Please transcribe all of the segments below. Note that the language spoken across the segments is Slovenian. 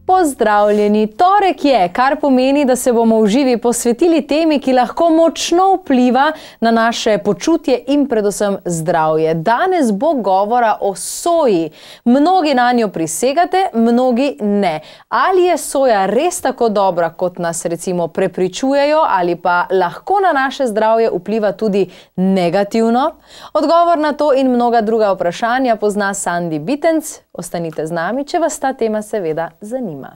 Pozdravljeni! Torek je, kar pomeni, da se bomo v živi posvetili temi, ki lahko močno vpliva na naše počutje in predvsem zdravje. Danes bo govora o soji. Mnogi na njo prisegate, mnogi ne. Ali je soja res tako dobra, kot nas recimo prepričujejo, ali pa lahko na naše zdravje vpliva tudi negativno? Odgovor na to in mnoga druga vprašanja pozna Sandi Bitenc. Ostanite z nami, če vas ta tema seveda zanima.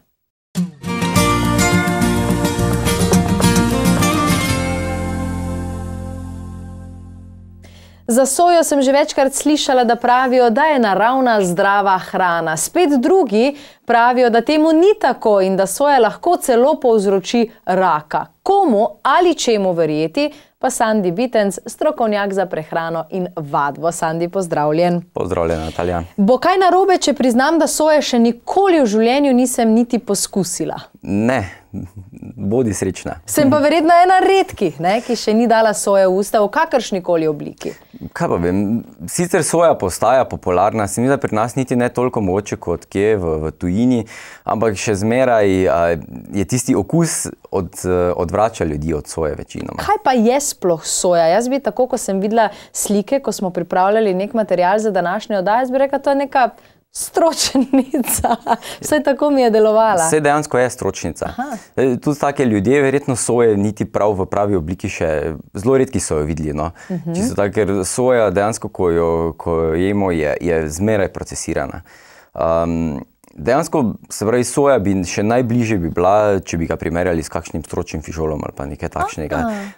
Za sojo sem že večkrat slišala, da pravijo, da je naravna zdrava hrana. Spet drugi pravijo, da temu ni tako in da soja lahko celo povzroči raka. Komu ali čemu verjeti, pa Sandi Bitenc, strokovnjak za prehrano in vadbo. Sandi, pozdravljen. Pozdravljen, Natalija. Bo kaj narobe, če priznam, da soje še nikoli v življenju nisem niti poskusila? Ne, bodi srečna. Sem pa verjetno ena redkih, ki še ni dala soje v usta v kakršnikoli obliki. Kaj pa vem, sicer soja postaja popularna, se mi da pri nas niti ne toliko mogoče kot kje v tujini, ampak še zmeraj je tisti okus odvrača ljudi od soje večinoma. Kaj pa je sploh soja? Jaz bi tako, ko sem videla slike, ko smo pripravljali nek material za današnjo oddajo, jaz bi rekla, to je neka stročnica. Vse tako mi je delovala. Vse dejansko je stročnica. Tudi take ljudje, verjetno soje niti prav v pravi obliki še zelo redki so jo videli. Čisto tako, ker soja dejansko, ko jo jemo, je zmeraj procesirana. Dejansko, se pravi, soja bi še najbližje bi bila, če bi ga primerjali s kakšnim stročnim fižolom ali pa nekaj takšnega.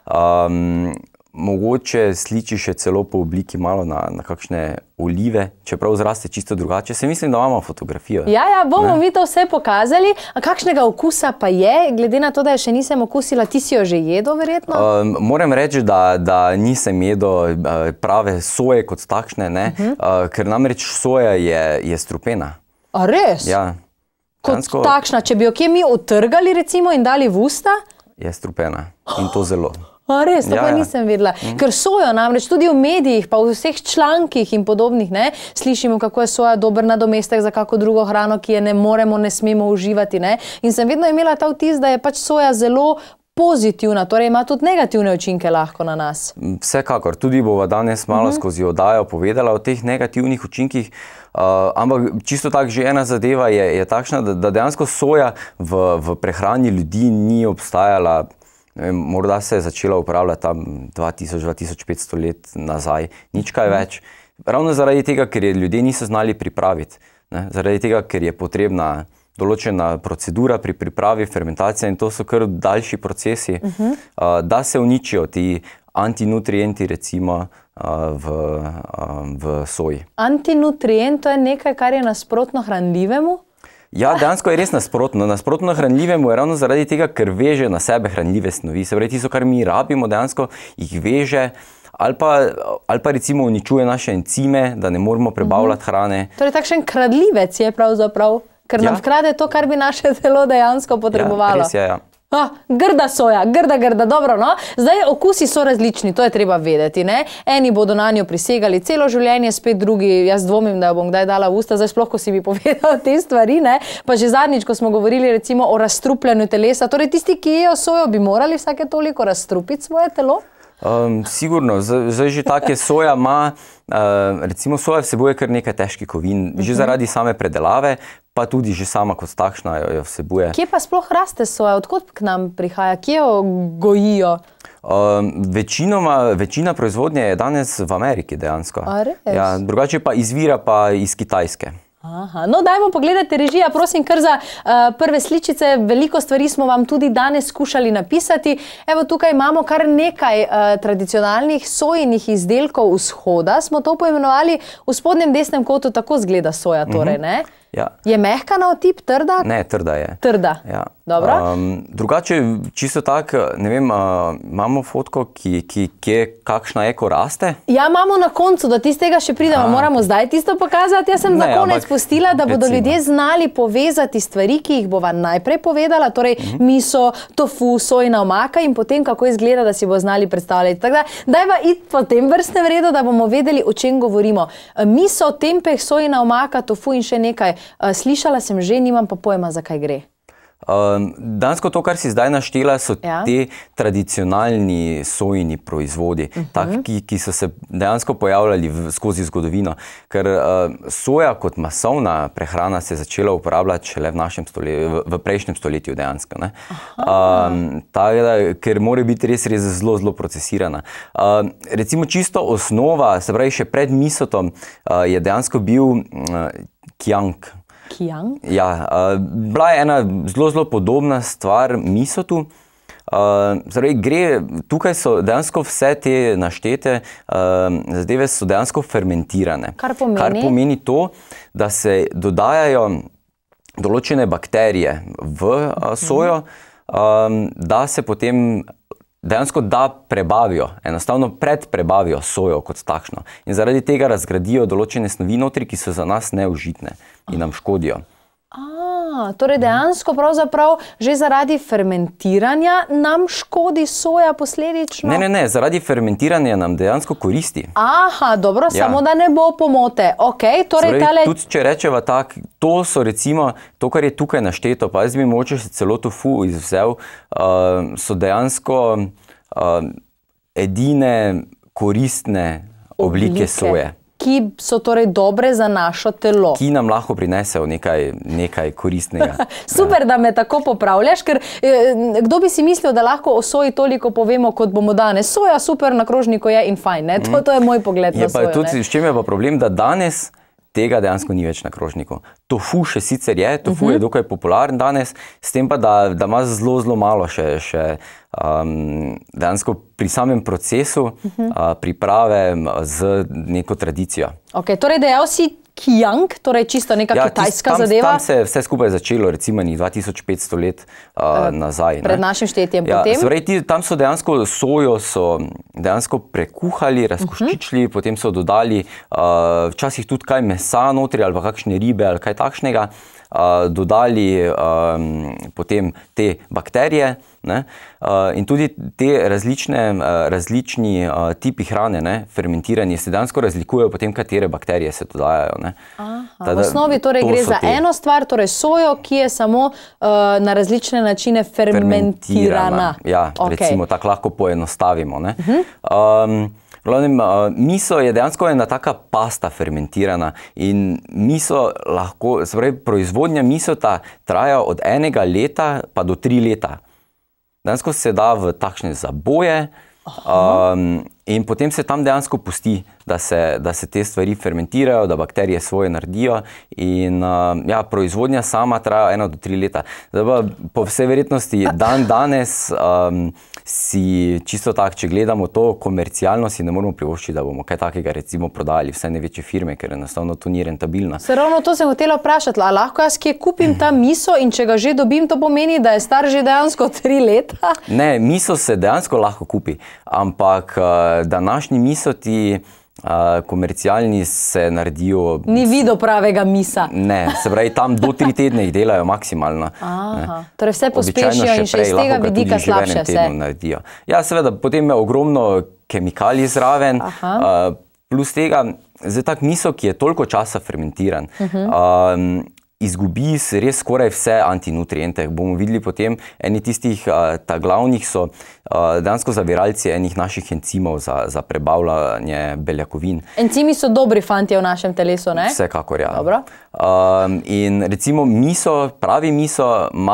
Mogoče sliči še celo po obliki malo na kakšne olive, čeprav zraste čisto drugače. Se mislim, da imamo fotografijo. Ja, bomo mi to vse pokazali. A kakšnega okusa pa je? Glede na to, da je še nisem okusila, ti si jo že jedel verjetno? Moram reči, da nisem jedel prave soje kot takšne, ker namreč soja je strupena. A res? Ja. Kot takšna, če bi jo kje mi utrgali recimo in dali v usta? Je strupena in to zelo. A res, to pa nisem vedela. Ker sojo namreč tudi v medijih, pa v vseh člankih in podobnih, slišimo, kako je soja dober nadomestek za kako drugo hrano, ki je ne moremo, ne smemo uživati. In sem vedno imela ta vtis, da je pač soja zelo pozitivna, torej ima tudi negativne učinke lahko na nas. Vsekakor, tudi bova danes malo skozi oddajo povedala o teh negativnih učinkih, ampak čisto tako že ena zadeva je takšna, da dejansko soja v prehrani ljudi ni obstajala. Morda se je začela uporabljati tam 2000-2500 let nazaj, nič kaj več. Ravno zaradi tega, ker je ljudje niso znali pripraviti. Zaradi tega, ker je potrebna določena procedura pri pripravi fermentacije in to so kar daljši procesi, da se uničijo ti antinutrienti recimo v soji. Antinutrient, to je nekaj, kar je nasprotno hranljivemu? Ja, dejansko je res nasprotno. Nasprotno hranljivemu je ravno zaradi tega, ker veže na sebe hranljive snovi. Se pravi, tisto, kar mi rabimo, dejansko jih veže ali pa recimo uničuje naše encime, da ne moramo prebavljati hrane. Torej, takšen kradljivec je pravzaprav, ker nam vkrade to, kar bi naše telo dejansko potrebovalo. Ja, res je, ja. Grda soja, grda, dobro, no. Zdaj, okusi so različni, to je treba vedeti, Eni bodo na njo prisegali celo življenje, spet drugi, jaz dvomim, da jo bom kdaj dala v usta, zdaj sploh, ko si mi povedal te stvari, Pa že zadnjič, ko smo govorili recimo o razstrupljanju telesa, torej tisti, ki jejo sojo, bi morali vsake toliko razstrupiti svoje telo? Sigurno, zdaj že take soja ima, recimo soja vsebuje kar nekaj težkih kovin, že zaradi same predelave, pa tudi že sama kot takšna jo vsebuje. Kje pa sploh raste soja? Odkot k nam prihaja? Kje jo gojijo? Večina proizvodnje je danes v Ameriki dejansko. A res? Ja, drugače pa izvira pa iz Kitajske. No, dajmo pogledati, režija, prosim, kar za prve sličice. Veliko stvari smo vam tudi danes skušali napisati. Evo, tukaj imamo kar nekaj tradicionalnih sojinih izdelkov vzhoda. Smo to poimenovali v spodnjem desnem kotu, tako zgleda soja, torej, Ja. Je mehka na otip, trda? Ne, trda je. Trda? Ja. Dobro. Drugače, čisto tako, ne vem, imamo fotko, kakšna je, ko raste? Ja, imamo na koncu, do tistega še pridemo. Moramo zdaj tisto pokazati. Jaz sem za konec pustila, da bodo ljudje znali povezati stvari, ki jih bova najprej povedala, torej miso, tofu, sojina omaka in potem, kako izgleda, da si bo znali predstavljati. Tako da, dajva iti po tem vrstnem redu, da bomo vedeli, o čem govorimo. Miso, tempeh, sojina omaka, tofu in še nekaj. Slišala sem že, nimam pa pojma, zakaj gre. Dejansko to, kar si zdaj naštela, so te tradicionalni sojini proizvodi, taki, ki so se dejansko pojavljali skozi zgodovino. Ker soja kot masovna prehrana se je začela uporabljati šele v prejšnjem stoletju dejansko. Ker mora biti res zelo, zelo procesirana. Recimo čisto osnova, se pravi še pred misotom, je dejansko bil kjang. Ja, bila je ena zelo, zelo podobna stvar misotu. Tukaj so dejansko vse te naštete zadeve so dejansko fermentirane. Kar pomeni? Kar pomeni to, da se dodajajo določene bakterije v sojo, da se potem dejansko prebavijo, enostavno predprebavijo sojo kot takšno. In zaradi tega razgradijo določene snovi notri, ki so za nas neužitne in nam škodijo. Torej dejansko pravzaprav že zaradi fermentiranja nam škodi soja posledično? Ne, zaradi fermentiranja nam dejansko koristi. Dobro, samo da ne bo pomote. Tudi če rečeva tako, to so recimo, to, kar je tukaj našteto, pa jaz bi mogoče še celo tofu izvzel, so dejansko edine koristne oblike soje. Ki so torej dobre za našo telo. Ki nam lahko prinesejo nekaj koristnega. Super, da me tako popravljaš, ker kdo bi si mislil, da lahko o soji toliko povemo, kot bomo danes. Soja super na krožniku je in fajn, ne? To je moj pogled na sojo. S čem je pa problem, da danes tega dejansko ni več na krožniku. Tofu še sicer je, tofu je dokaj popularen danes, s tem pa, da ima zelo, zelo malo še dejansko pri samem procesu priprave z neko tradicijo. Torej dejal si kjang, torej čisto neka kitajska zadeva. Tam se je vse skupaj začelo, recimo 2500 let nazaj. Pred našim štetjem potem. Tam so dejansko sojo dejansko prekuhali, razkoščičili, potem so dodali včasih tudi kaj mesa notri ali pa kakšne ribe ali kaj takšnega, dodali potem te bakterije in tudi te različni tipi hrane, fermentiranje, se dejansko razlikujejo potem, katere bakterije se dodajajo. V osnovi torej gre za eno stvar, torej sojo, ki je samo na različne načine fermentirana. Ja, recimo tako lahko poenostavimo. Miso je dejansko ena taka pasta fermentirana in miso lahko, se pravi, proizvodnja misota traja od 1 leta pa do 3 leta. Dejansko se da v takšne zaboje in potem se tam dejansko pusti, da se te stvari fermentirajo, da bakterije svoje naredijo in proizvodnja sama traja 1 do 3 leta. Po vsej verjetnosti danes si čisto tako, če gledamo to komercialno, si ne moramo privoščiti, da bomo kaj takega recimo prodali vse največje firme, ker enostavno to ni rentabilno. Se ravno to sem hotela vprašati, a lahko jaz kje kupim ta miso in če ga že dobim, to pomeni, da je star že dejansko 3 leta? Ne, miso se dejansko lahko kupi, ampak današnji misoti komercialni se naredijo... Ni videl pravega misa. Ne, se pravi, tam do 3 tedne jih delajo maksimalno. Torej vse pospešijo in še iz tega vidika slabše se. Ja, seveda, potem je ogromno kemikalij zraven, plus tega, zdaj tak miso, ki je toliko časa fermentiran, izgubi se res skoraj vse antinutriente. Bomo videli potem, eni tistih glavnih so dejansko zaviralci enih naših encimov za prebavljanje beljakovin. Encimi so dobri fantje v našem telesu, ne? Vsekakor, ja. In recimo miso, pravi miso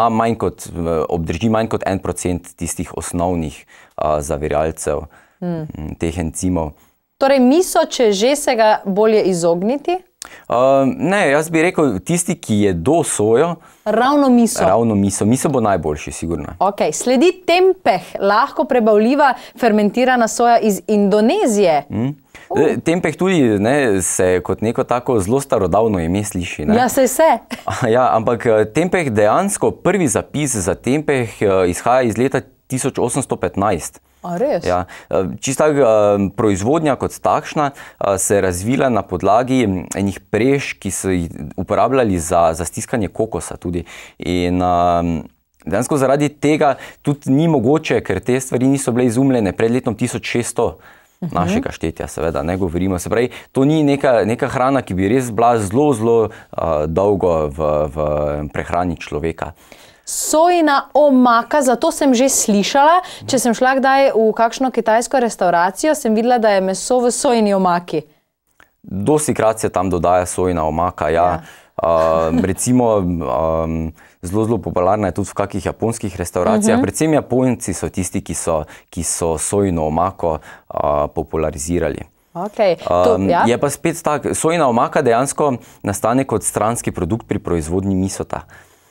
obdrži manj kot 1% tistih osnovnih zaviralcev, teh encimov. Torej miso, če že se ga bolje izogniti? Ne, jaz bi rekel, tisti, ki jedo sojo... Ravno miso? Ravno miso. Miso bo najboljši, sigurno. Sledi tempeh, lahko prebavljiva fermentirana soja iz Indonezije. Tempeh tudi se kot neko tako zelo starodavno ime sliši. Ja, se. Ja, ampak tempeh dejansko, prvi zapis za tempeh izhaja iz leta 1815. A res? Ja, čisto proizvodnja kot takšna se je razvila na podlagi enih prež, ki so jih uporabljali za stiskanje kokosa tudi. In dejansko zaradi tega tudi ni mogoče, ker te stvari niso bile izumljene pred letom 1600. našega štetja, seveda, ne govorimo. Se pravi, to ni neka hrana, ki bi res bila zelo dolgo v prehrani človeka. Sojina omaka, zato sem že slišala, če sem šla kdaj v kakšno kitajsko restauracijo, sem videla, da je meso v sojini omaki. Dostikrat se tam dodaja sojina omaka, ja. Recimo, zelo popularna je tudi v kakih japonskih restauracijah. Predvsem Japonci so tisti, ki so sojino omako popularizirali. Je pa spet tak, sojina omaka dejansko nastane kot stranski produkt pri proizvodnji misota.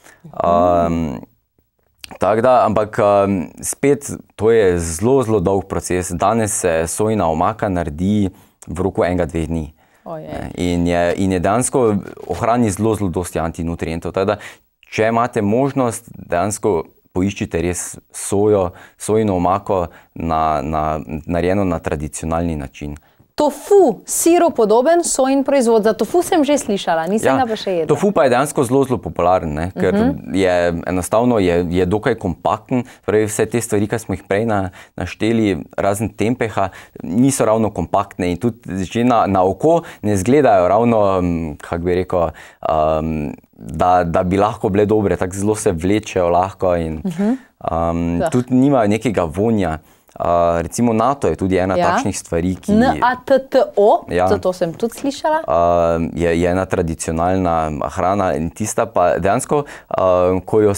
Tako da, ampak spet to je zelo dolg proces. Danes se sojina omaka naredi v roku 1-2 dni. In je dejansko ohrani zelo dosti antinutrientov. Tako da, če imate možnost, dejansko poiščite res sojino omako narejeno na tradicionalni način. Tofu, siru podoben sojin proizvod. Za tofu sem že slišala, nisem ga pa še jedla. Tofu pa je dejansko zelo popularen, ker je enostavno je dokaj kompakten. Vse te stvari, ki smo jih prej našteli, razen tempeha, niso ravno kompaktne in tudi že na oko ne izgledajo ravno, kako bi rekel, da bi lahko bile dobre, tako zelo se vlečejo lahko in tudi nimajo nekega vonja. Recimo NATO je tudi ena takšnih stvari, ki... NATO, to sem tudi slišala. Je ena tradicionalna hrana in tista pa dejansko, ko jo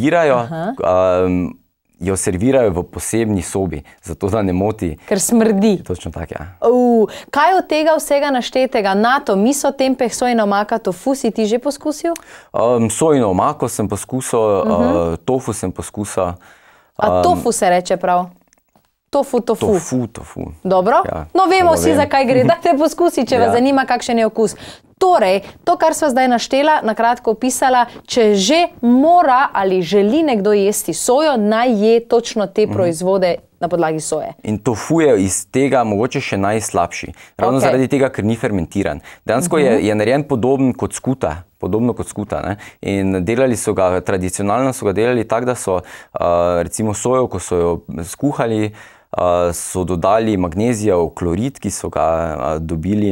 servirajo v posebni sobi, zato da ne moti. Ker smrdi. Točno tako, ja. Kaj od tega vsega naštetega? NATO, miso, tempeh, sojina omaka, tofu si ti že poskusil? Sojino omako sem poskusil, tofu sem poskusil. A tofu se reče prav? Tofu. Dobro? No, vemo vsi, zakaj gre. Dajte poskusi, če vas zanima, kakšen je okus. Torej, to, kar sva zdaj naštela, na kratko opisala, če že mora ali želi nekdo jesti sojo, naj je točno te proizvode na podlagi soje. In tofu je iz tega mogoče še najslabši. Ravno zaradi tega, ker ni fermentiran. Dejansko je narejen podobno kot skuta. In tradicionalno so ga delali tako, da so recimo sojo, ko so jo skuhali, so dodali magnezijev klorid, ki so ga dobili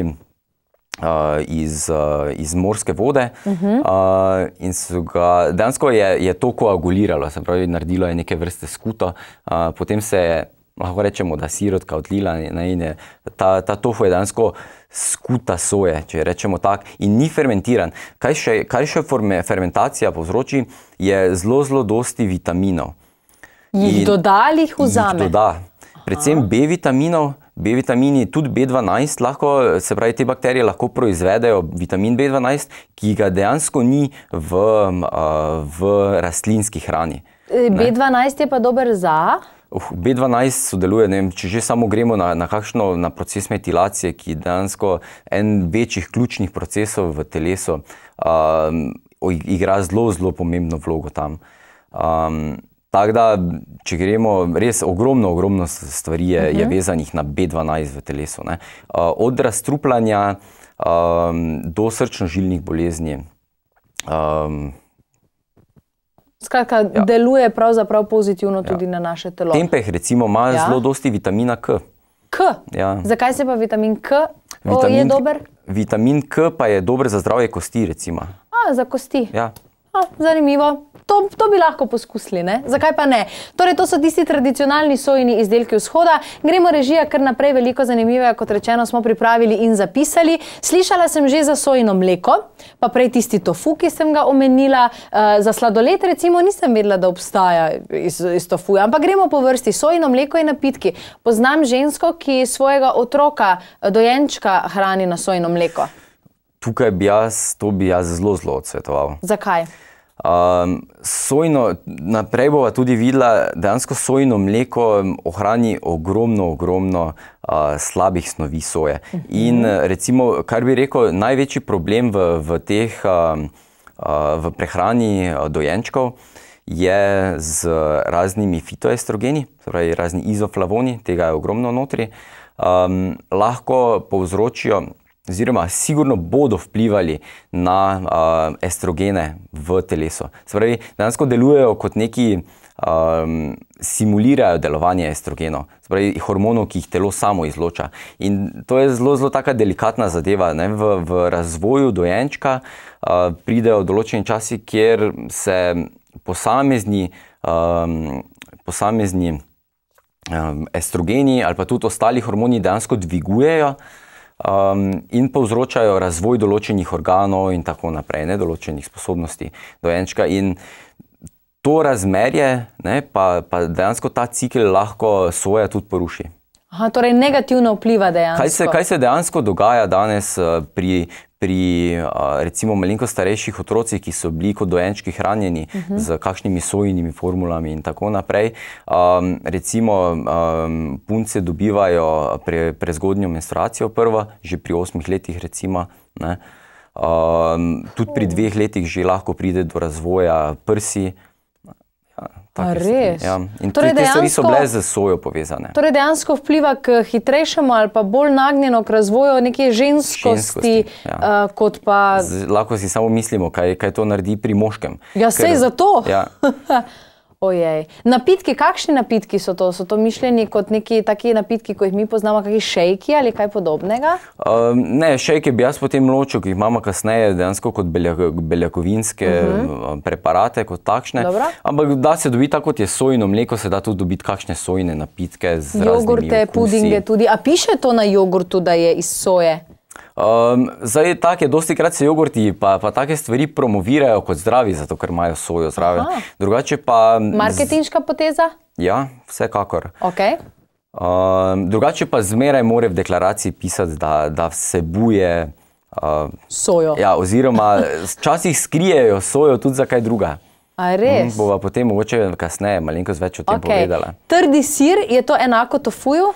iz morske vode in so ga, dejansko je to koaguliralo, se pravi, naredilo je neke vrste skuto, potem se je, lahko rečemo, da sirotka odlila in ta tofu je dejansko skuta soje, če rečemo tak, in ni fermentiran. Kaj še fermentacija povzroči, je zelo dosti vitaminov. Jih doda ali jih vzame? Jih doda. Predvsem B-vitaminov, B-vitamini, tudi B12 lahko, se pravi, te bakterije lahko proizvedejo vitamin B12, ki ga dejansko ni v rastlinski hrani. B12 je pa dober za? B12 sodeluje, ne vem, če že samo gremo na proces metilacije, ki dejansko en večjih ključnih procesov v telesu igra zelo pomembno vlogo tam. Tako da, če gremo, res ogromno stvari je vezanih na B12 v telesu. Od razstrupljanja do srčno-žilnih bolezni. Skratka, deluje pravzaprav pozitivno tudi na naše telo. Tempeh recimo ima zelo dosti vitamina K. K? Zakaj se pa vitamin K je dober? Vitamin K pa je dober za zdravje kosti recimo. Za kosti? Ja. Zanimivo. To bi lahko poskusili, ne? Zakaj pa ne? Torej, to so tisti tradicionalni sojini izdelki vzhoda. Gremo režija kar naprej, veliko zanimivega, kot rečeno, smo pripravili in zapisali. Slišala sem že za sojino mleko, pa prej tisti tofu, ki sem ga omenila. Za sladoled, recimo, nisem vedela, da obstaja iz tofuja, ampak gremo po vrsti. Sojino mleko in napitki. Poznam žensko, ki svojega otroka, dojenčka, hrani na sojino mleko. Tukaj bi jaz zelo odsvetoval. Zakaj? Naprej bova tudi videla, dejansko sojino mleko ohrani ogromno slabih snovi soje. In recimo, kar bi rekel, največji problem v prehrani dojenčkov je z raznimi fitoestrogeni, torej razni izoflavoni, tega je ogromno notri, lahko povzročijo oziroma sigurno bodo vplivali na estrogene v telesu. Se pravi, dejansko delujejo kot neki, simulirajo delovanje estrogenov, se pravi, hormonov, ki jih telo samo izloča. In to je zelo taka delikatna zadeva, ne? V razvoju dojenčka pridejo določeni časi, kjer se posamezni estrogeni ali pa tudi ostali hormoni dejansko dvigujejo in povzročajo razvoj določenih organov in tako naprej, ne, določenih sposobnosti dojenčka. In to razmerje, ne, pa dejansko ta cikel lahko soja tudi poruši. Aha, torej negativno vpliva dejansko. Kaj se dejansko dogaja danes pri recimo malenkost starejših otrocih, ki so bili kot dojenčki hranjeni z kakšnimi sojinimi formulami in tako naprej. Recimo punce dobivajo prezgodnjo menstruacijo prvo, že pri 8 letih recimo, ne. Tudi pri 2 letih že lahko pride do razvoja prsi. Res? Ja. In torej te stvari so bile z sojo povezane. Torej dejansko vpliva k hitrejšemu ali pa bolj nagnjeno k razvoju neke ženskosti, ja. Kot pa... Lahko si samo mislimo, kaj to naredi pri moškem. Ja, sej zato. Ja. Ojej. Napitki, kakšni napitki so to? So to mišljeni kot neki taki napitki, ko jih mi poznamo, kakšni šejki ali kaj podobnega? Ne, šejke bi jaz potem ločil, ki jih imamo kasneje dejansko kot beljakovinske preparate, kot takšne. Dobro. Ampak da se dobi tako, kot je sojino mleko, se da tudi dobiti kakšne sojine napitke z raznimi jogurte, okusi. pudinge tudi. A piše to na jogurtu, da je iz soje? Zdaj, tako je, dosti krat se jogurti pa take stvari promovirajo kot zdravi, zato ker imajo sojo zraven. Drugače pa... Marketinška poteza? Ja, vsekakor. Ok. Drugače pa zmeraj mora v deklaraciji pisati, da vsebuje... sojo. Ja, oziroma včasih skrijejo sojo tudi za kaj druga. A res? Bova potem mogoče kasneje malenkost več o tem povedala. Trdi sir, je to enako tofuju?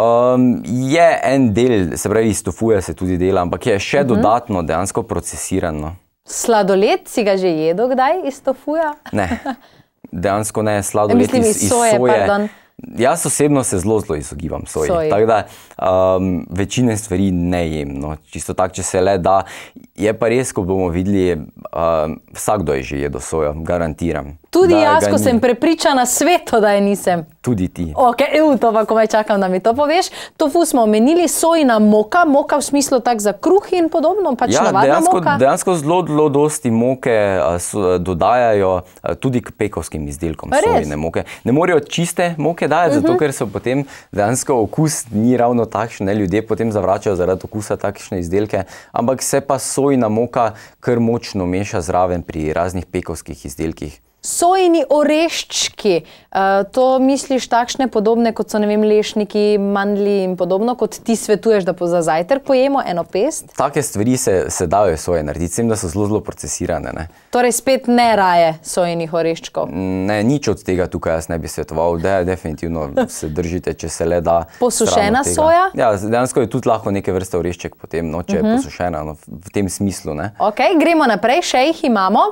Je en del, se pravi, iz tofuja se tudi dela, ampak je še dodatno dejansko procesirano. Sladoled si ga že jedel kdaj iz tofuja? Ne, dejansko ne, sladoled iz soje. Pardon. Jaz osebno se zelo izogibam soji. Tako da večine stvari ne jem. No. Čisto tako, če se le da. Je pa res, ko bomo videli, vsakdo je že jedel sojo, garantiram. Tudi jaz, ko sem prepričana sveto, da je nisem. Tudi ti. Ok, to pa komaj čakam, da mi to poveš. Tofu smo omenili, sojina moka, moka v smislu tak za kruh in podobno, pač navadna moka. Dejansko zelo dosti moke dodajajo tudi k pekovskim izdelkom sojine moke. Ne morejo čiste moke dajati, zato ker so potem dejansko okus ni ravno takšen, ljudje potem zavračajo zaradi okusa takšne izdelke, ampak se pa sojina moka kar močno meša zraven pri raznih pekovskih izdelkih. Sojini oreščki, to misliš takšne podobne, kot so, ne vem, lešniki, mandlji in podobno, kot ti svetuješ, da za zajtrk pojemo eno pest? Take stvari se dajo soje narediti, s tem, da so zelo procesirane. Ne? Torej spet ne raje sojinih oreščkov? Ne, nič od tega tukaj jaz ne bi svetoval, definitivno se držite, če se le da. Posušena soja? Ja, dejansko je tudi lahko neke vrste orešček potem, no, če je posušena, no, v tem smislu. Ne? Ok, gremo naprej, še jih imamo.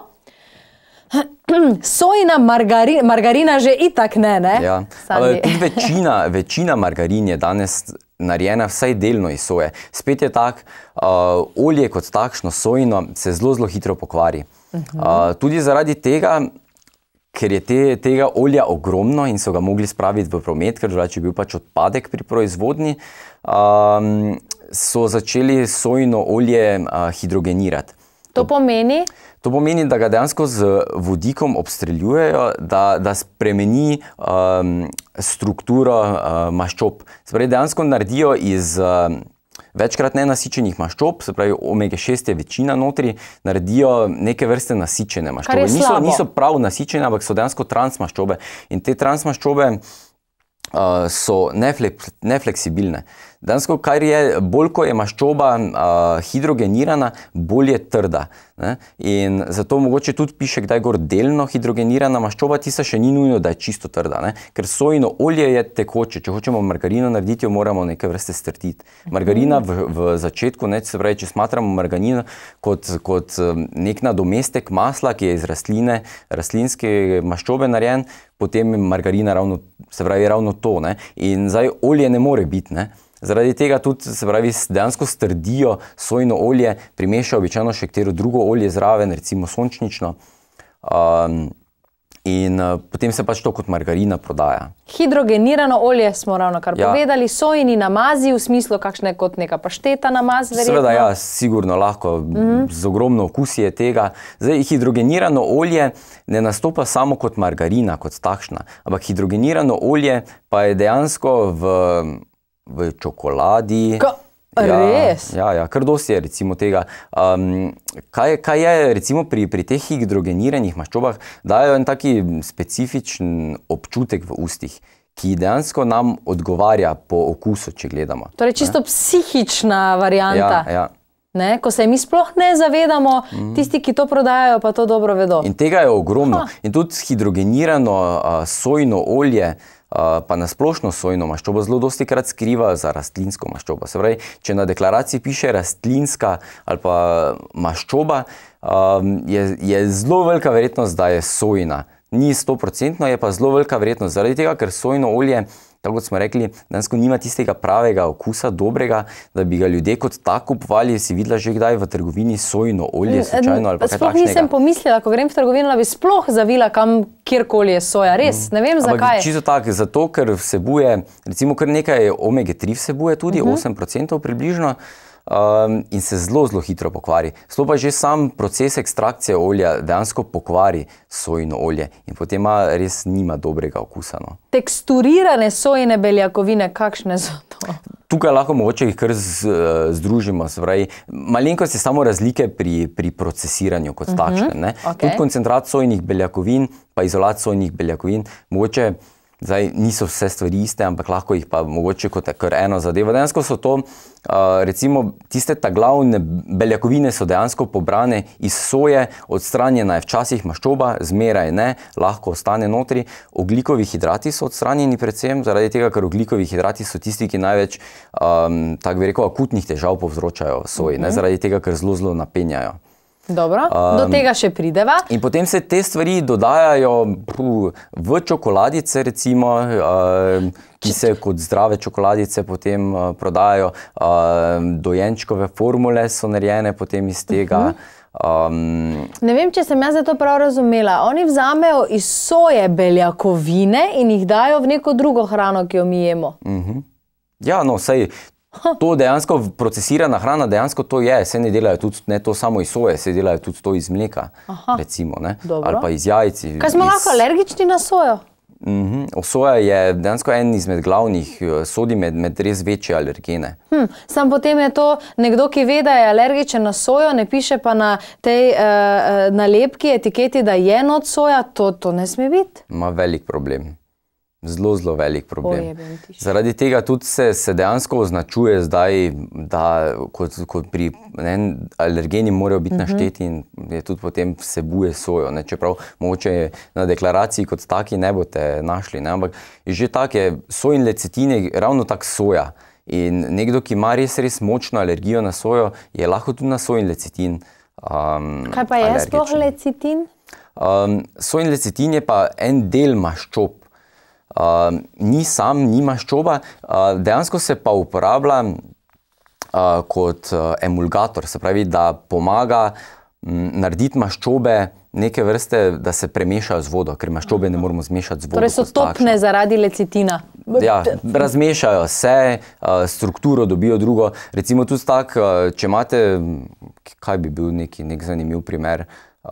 Sojina margarina že itak ne? Ja, tudi večina margarin je danes narejena vsaj delno iz soje. Spet je tak, olje kot takšno sojino se zelo hitro pokvari. Tudi zaradi tega, ker je tega olja ogromno in so ga mogli spraviti v promet, ker drugače je bil pač odpadek pri proizvodnji, so začeli sojino olje hidrogenirati. To pomeni? To pomeni, da ga dejansko z vodikom obstreljujejo, da spremeni strukturo maščob. Se pravi, dejansko naredijo iz večkrat nenasičenih maščob, se pravi, omega 6 je večina notri, naredijo neke vrste nasičene maščobe. Kar je slabo. Niso prav nasičene, ampak so dejansko transmaščobe. In te transmaščobe so nefleksibilne. Dejansko, kar je, bolj ko je maščoba hidrogenirana, bolj je trda. Ne? In zato mogoče tudi piše, kdaj gor delno hidrogenirana maščoba, tista še ni nujno, da je čisto trda. Ne? Ker sojino olje je tekoče. Če hočemo margarino narediti, jo moramo neke vrste strtiti. Margarina v začetku, ne, se pravi, če smatramo margarino kot nek nadomestek masla, ki je iz rastlinske maščobe narejen, potem je margarina ravno to. Ne? In zdaj olje ne more biti, ne? Zaradi tega tudi, se pravi, dejansko strdijo sojino olje, primešajo običajno še katero drugo olje zraven, recimo sončnično. In potem se pač to kot margarina prodaja. Hidrogenirano olje smo ravnokar povedali, sojini namazi v smislu kakšne kot neka pašteta namaz, verjetno? Seveda, ja, sigurno lahko, z ogromno okusi je tega. Zdaj, hidrogenirano olje ne nastopa samo kot margarina, kot takšna, ampak hidrogenirano olje pa je dejansko v čokoladi. Res? Ja, kar dosti je recimo tega. Kaj je recimo pri teh hidrogeniranih maščobah, dajo en taki specifičen občutek v ustih, ki dejansko nam odgovarja po okusu, če gledamo. Torej čisto psihična varianta. Ja. Ne? Ko se mi sploh ne zavedamo, tisti, ki to prodajajo, pa to dobro vedo. In tega je ogromno. In tudi hidrogenirano sojino olje, pa na splošno sojino maščobo zelo dosti krat skriva za rastlinsko maščobo. Se pravi, če na deklaraciji piše rastlinska ali pa maščoba, je zelo velika verjetnost, da je sojina. Ni 100%, je pa zelo velika verjetnost. Zaradi tega, ker sojino olje, tako kot smo rekli, dejansko nima tistega pravega okusa, dobrega, da bi ga ljudje kot tako kupovali. Si videla že kdaj v trgovini sojino olje, slučajno ali pa kaj takšnega? Sploh nisem pomislila, ko grem v trgovino, da bi sploh zavila kam, kjerkoli je soja. Res, ne vem zakaj. Ampak čisto tako, zato ker vsebuje, recimo kar nekaj omega-3 vsebuje tudi, 8% približno, in se zelo hitro pokvari. Sploh pa že sam proces ekstrakcije olja dejansko pokvari sojino olje in potem res nima dobrega okusa. Teksturirane sojine beljakovine, kakšne so to? Tukaj lahko mogoče jih kar združimo. Malenkost je samo razlike pri procesiranju kot takšnem. Tudi koncentrat sojinih beljakovin pa izolat sojinih beljakovin, mogoče zdaj niso vse stvari iste, ampak lahko jih pa mogoče kot kar eno zadevo. Dejansko so to, recimo, tiste glavne beljakovine so dejansko pobrane iz soje, odstranjena je včasih maščoba, zmeraj ne, lahko ostane notri. Ogljikovi hidrati so odstranjeni predvsem, zaradi tega, ker ogljikovi hidrati so tisti, ki največ, tako bi rekel, akutnih težav povzročajo soji, zaradi tega, ker zelo napenjajo. Dobro, do tega še prideva. In potem se te stvari dodajajo v čokoladice, recimo, ki se kot zdrave čokoladice potem prodajajo. Dojenčkove formule so narejene potem iz tega. Ne vem, če sem jaz to prav razumela. Oni vzamejo iz soje beljakovine in jih dajo v neko drugo hrano, ki jo mi jemo. Ja, no, saj to dejansko procesirana hrana, dejansko to je. Se ne delajo tudi ne to samo iz soje, se delajo tudi to iz mleka, recimo, ali pa iz jajc. Kaj smo lahko alergični na sojo? Soja je dejansko en izmed glavnih, sodi med res večje alergene. Sam potem je to nekdo, ki ve, da je alergičen na sojo, ne piše pa na tej nalepki, etiketi, da je not soja, to ne sme biti? Ima velik problem. Zelo velik problem. Zaradi tega tudi se dejansko označuje zdaj, da kot pri alergeni morajo biti našteti in je tudi potem vsebuje sojo. Čeprav mogoče na deklaraciji kot taki ne boste našli, ampak že tak je sojin lecitin je ravno tak soja. In nekdo, ki ima res močno alergijo na sojo, je lahko tudi na sojin lecitin alergičen. Kaj pa je sploh lecitin? Sojin lecitin je pa en del maščob. Ni maščoba, dejansko se pa uporablja kot emulgator, se pravi, da pomaga narediti maščobe neke vrste, da se premešajo z vodo, ker maščobe ne moramo zmešati z vodo. Torej so topne zaradi lecitina. Ja, razmešajo se, strukturo dobijo drugo. Recimo tudi tako, če imate, kaj bi bil nek zanimiv primer,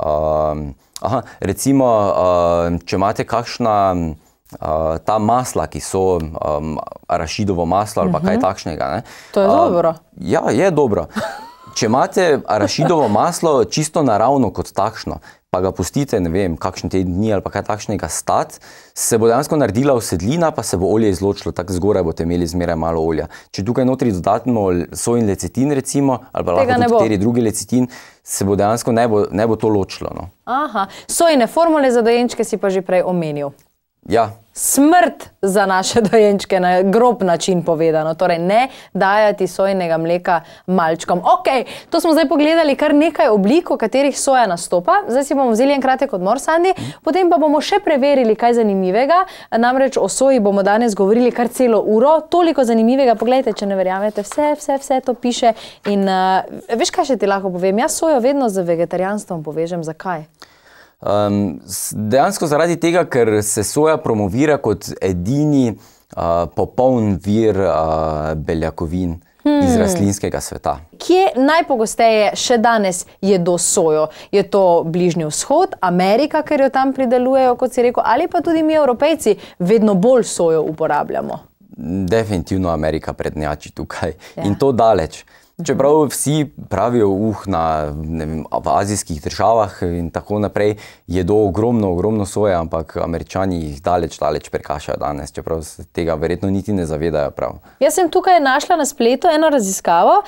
recimo, če imate kakšna ta masla, ki so arašidovo maslo ali pa kaj takšnega. To je dobro. Ja, je dobro. Če imate arašidovo maslo čisto naravno kot takšno, pa ga pustite, ne vem, kakšen teden dni ali pa kaj takšnega stati, se bo dejansko naredila usedlina, pa se bo olje izločilo, tako zgoraj boste imeli zmeraj malo olja. Če tukaj notri dodatno sojin lecitin, recimo, ali pa lahko tudi kateri drugi lecitin, se bo dejansko ne bo to ločilo. Sojine formule za dojenčke si pa že prej omenil. Ja. Smrt za naše dojenčke, na grob način povedano. Torej, ne dajati sojnega mleka malčkom. Ok, to smo zdaj pogledali kar nekaj oblik, v katerih soja nastopa. Zdaj si bomo vzeli en kratek odmor, Sandi, potem pa bomo še preverili kaj zanimivega. Namreč o soji bomo danes govorili kar celo uro. Toliko zanimivega, poglejte, če ne verjamete, vse to piše. In veš, kaj še ti lahko povem? Jaz sojo vedno z vegetarijanstvom povežem. Zakaj? Dejansko zaradi tega, ker se soja promovira kot edini popoln vir beljakovin iz rastlinskega sveta. Kje najpogosteje še danes jedo sojo? Je to Bližnji vzhod, Amerika, ker jo tam pridelujejo, kot si rekel, ali pa tudi mi, Evropejci, vedno bolj sojo uporabljamo? Definitivno Amerika prednjači tukaj. In to daleč. Čeprav vsi pravijo, v azijskih državah in tako naprej jedo ogromno soje, ampak Američani jih daleč prekašajo danes, čeprav se tega verjetno niti ne zavedajo prav. Jaz sem tukaj našla na spletu eno raziskavo.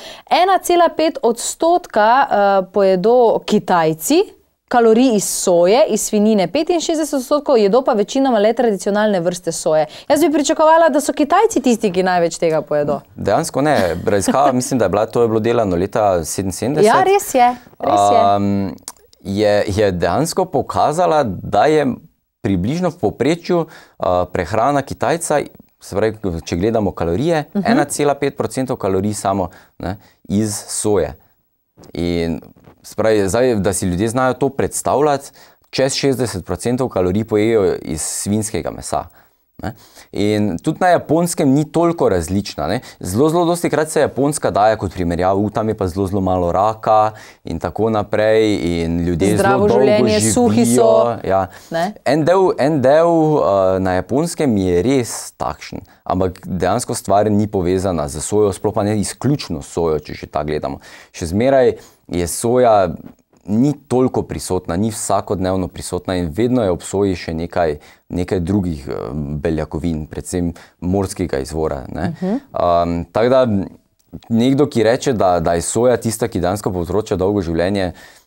1,5% pojedo Kitajci kalorij iz soje, iz svinjine, 65% jedo pa večinoma le tradicionalne vrste soje. Jaz bi pričakovala, da so Kitajci tisti, ki največ tega pojedo. Dejansko ne. Raziskava, mislim, da to je bilo delano leta 77. Ja, res je. Je dejansko pokazala, da je približno v povprečju prehrana Kitajca, se pravi, če gledamo kalorije, 1,5% kalorij samo iz soje. In spravi, zdaj, da si ljudje znajo to predstavljati, čez 60% kalorij pojejo iz svinjskega mesa. In tudi na Japonskem ni toliko različna. Zelo dosti krat se Japonska daje kot primerjava, tam je pa zelo malo raka in tako naprej in ljudje zelo dolgo živijo. En del na Japonskem je res takšen, ampak dejansko stvar ni povezana z sojo, sploh pa ne izključno sojo, če še ta gledamo. Še zmeraj je soja ni toliko prisotna, ni vsakodnevno prisotna in vedno je ob soji še nekaj drugih beljakovin, predvsem morskega izvora. Tako da nekdo, ki reče, da je soja tista, ki dejansko povzroča dolgo življenje,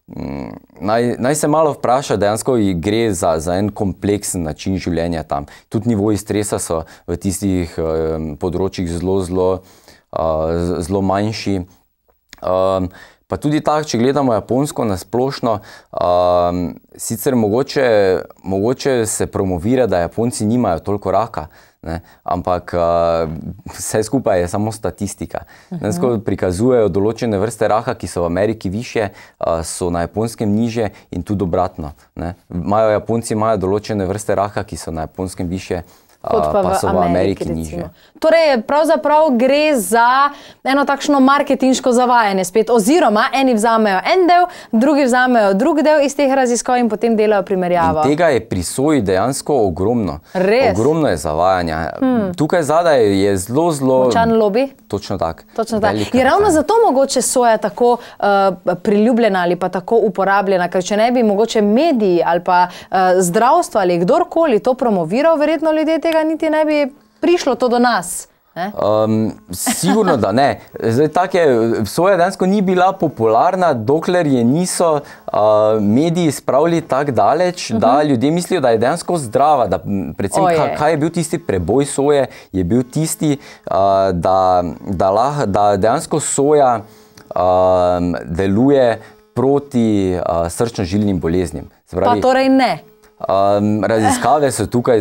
naj se malo vpraša, dejansko gre za en kompleksen način življenja tam. Tudi nivoji stresa so v tistih področjih zelo manjši. Pa tudi tako, če gledamo Japonsko na splošno, sicer mogoče se promovira, da Japonci nimajo toliko raka, ampak vse skupaj je samo statistika. Prikazujejo določene vrste raka, ki so v Ameriki višje, so na Japonskem nižje in tudi obratno. Japonci imajo določene vrste raka, ki so na Japonskem višje, pa so v Ameriki nižje. Torej, pravzaprav gre za eno takšno marketinško zavajanje spet, oziroma eni vzamejo en del, drugi vzamejo drug del iz teh raziskav in potem delajo primerjavo. In tega je pri soji dejansko ogromno. Res? Ogromno je zavajanja. Tukaj zadaj je zelo... Močan lobby? Točno tako. Je ravno zato mogoče soja tako priljubljena ali pa tako uporabljena, ker če ne bi mogoče mediji ali pa zdravstvo ali kdorkoli to promoviral, verjetno ljudje tega niti ne bi prišlo to do nas. Sigurno, da ne. Soja dejansko ni bila popularna, dokler je niso mediji spravili tako daleč, da ljudje mislijo, da je dejansko zdrava. Predvsem, kaj je bil tisti preboj soje, je bil tisti, da dejansko soja deluje proti srčno-žilnim boleznim. Pa torej ne? Raziskave so tukaj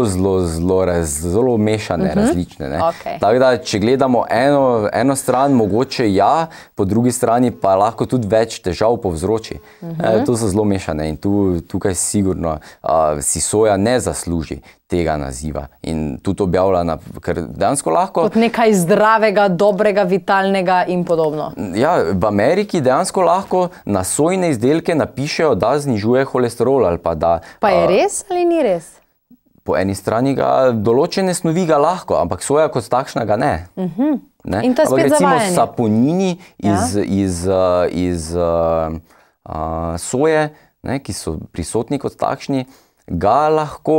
zelo mešane, različne. Tako da, če gledamo eno stran, mogoče ja, po drugi strani pa lahko tudi več težav povzroči. To so zelo mešane in tukaj sigurno si soja ne zasluži tega naziva in tudi objavljena, ker dejansko lahko... Kot nekaj zdravega, dobrega, vitalnega in podobno. Ja, v Ameriki dejansko lahko na sojne izdelke napišejo, da znižuje holesterol ali pa da... Pa je res ali ni res? Po eni strani določene snovi ga lahko, ampak soja kot takšna ga ne. In to je spet zavajanje. Recimo saponini iz soje, ki so prisotni kot takšni, ga lahko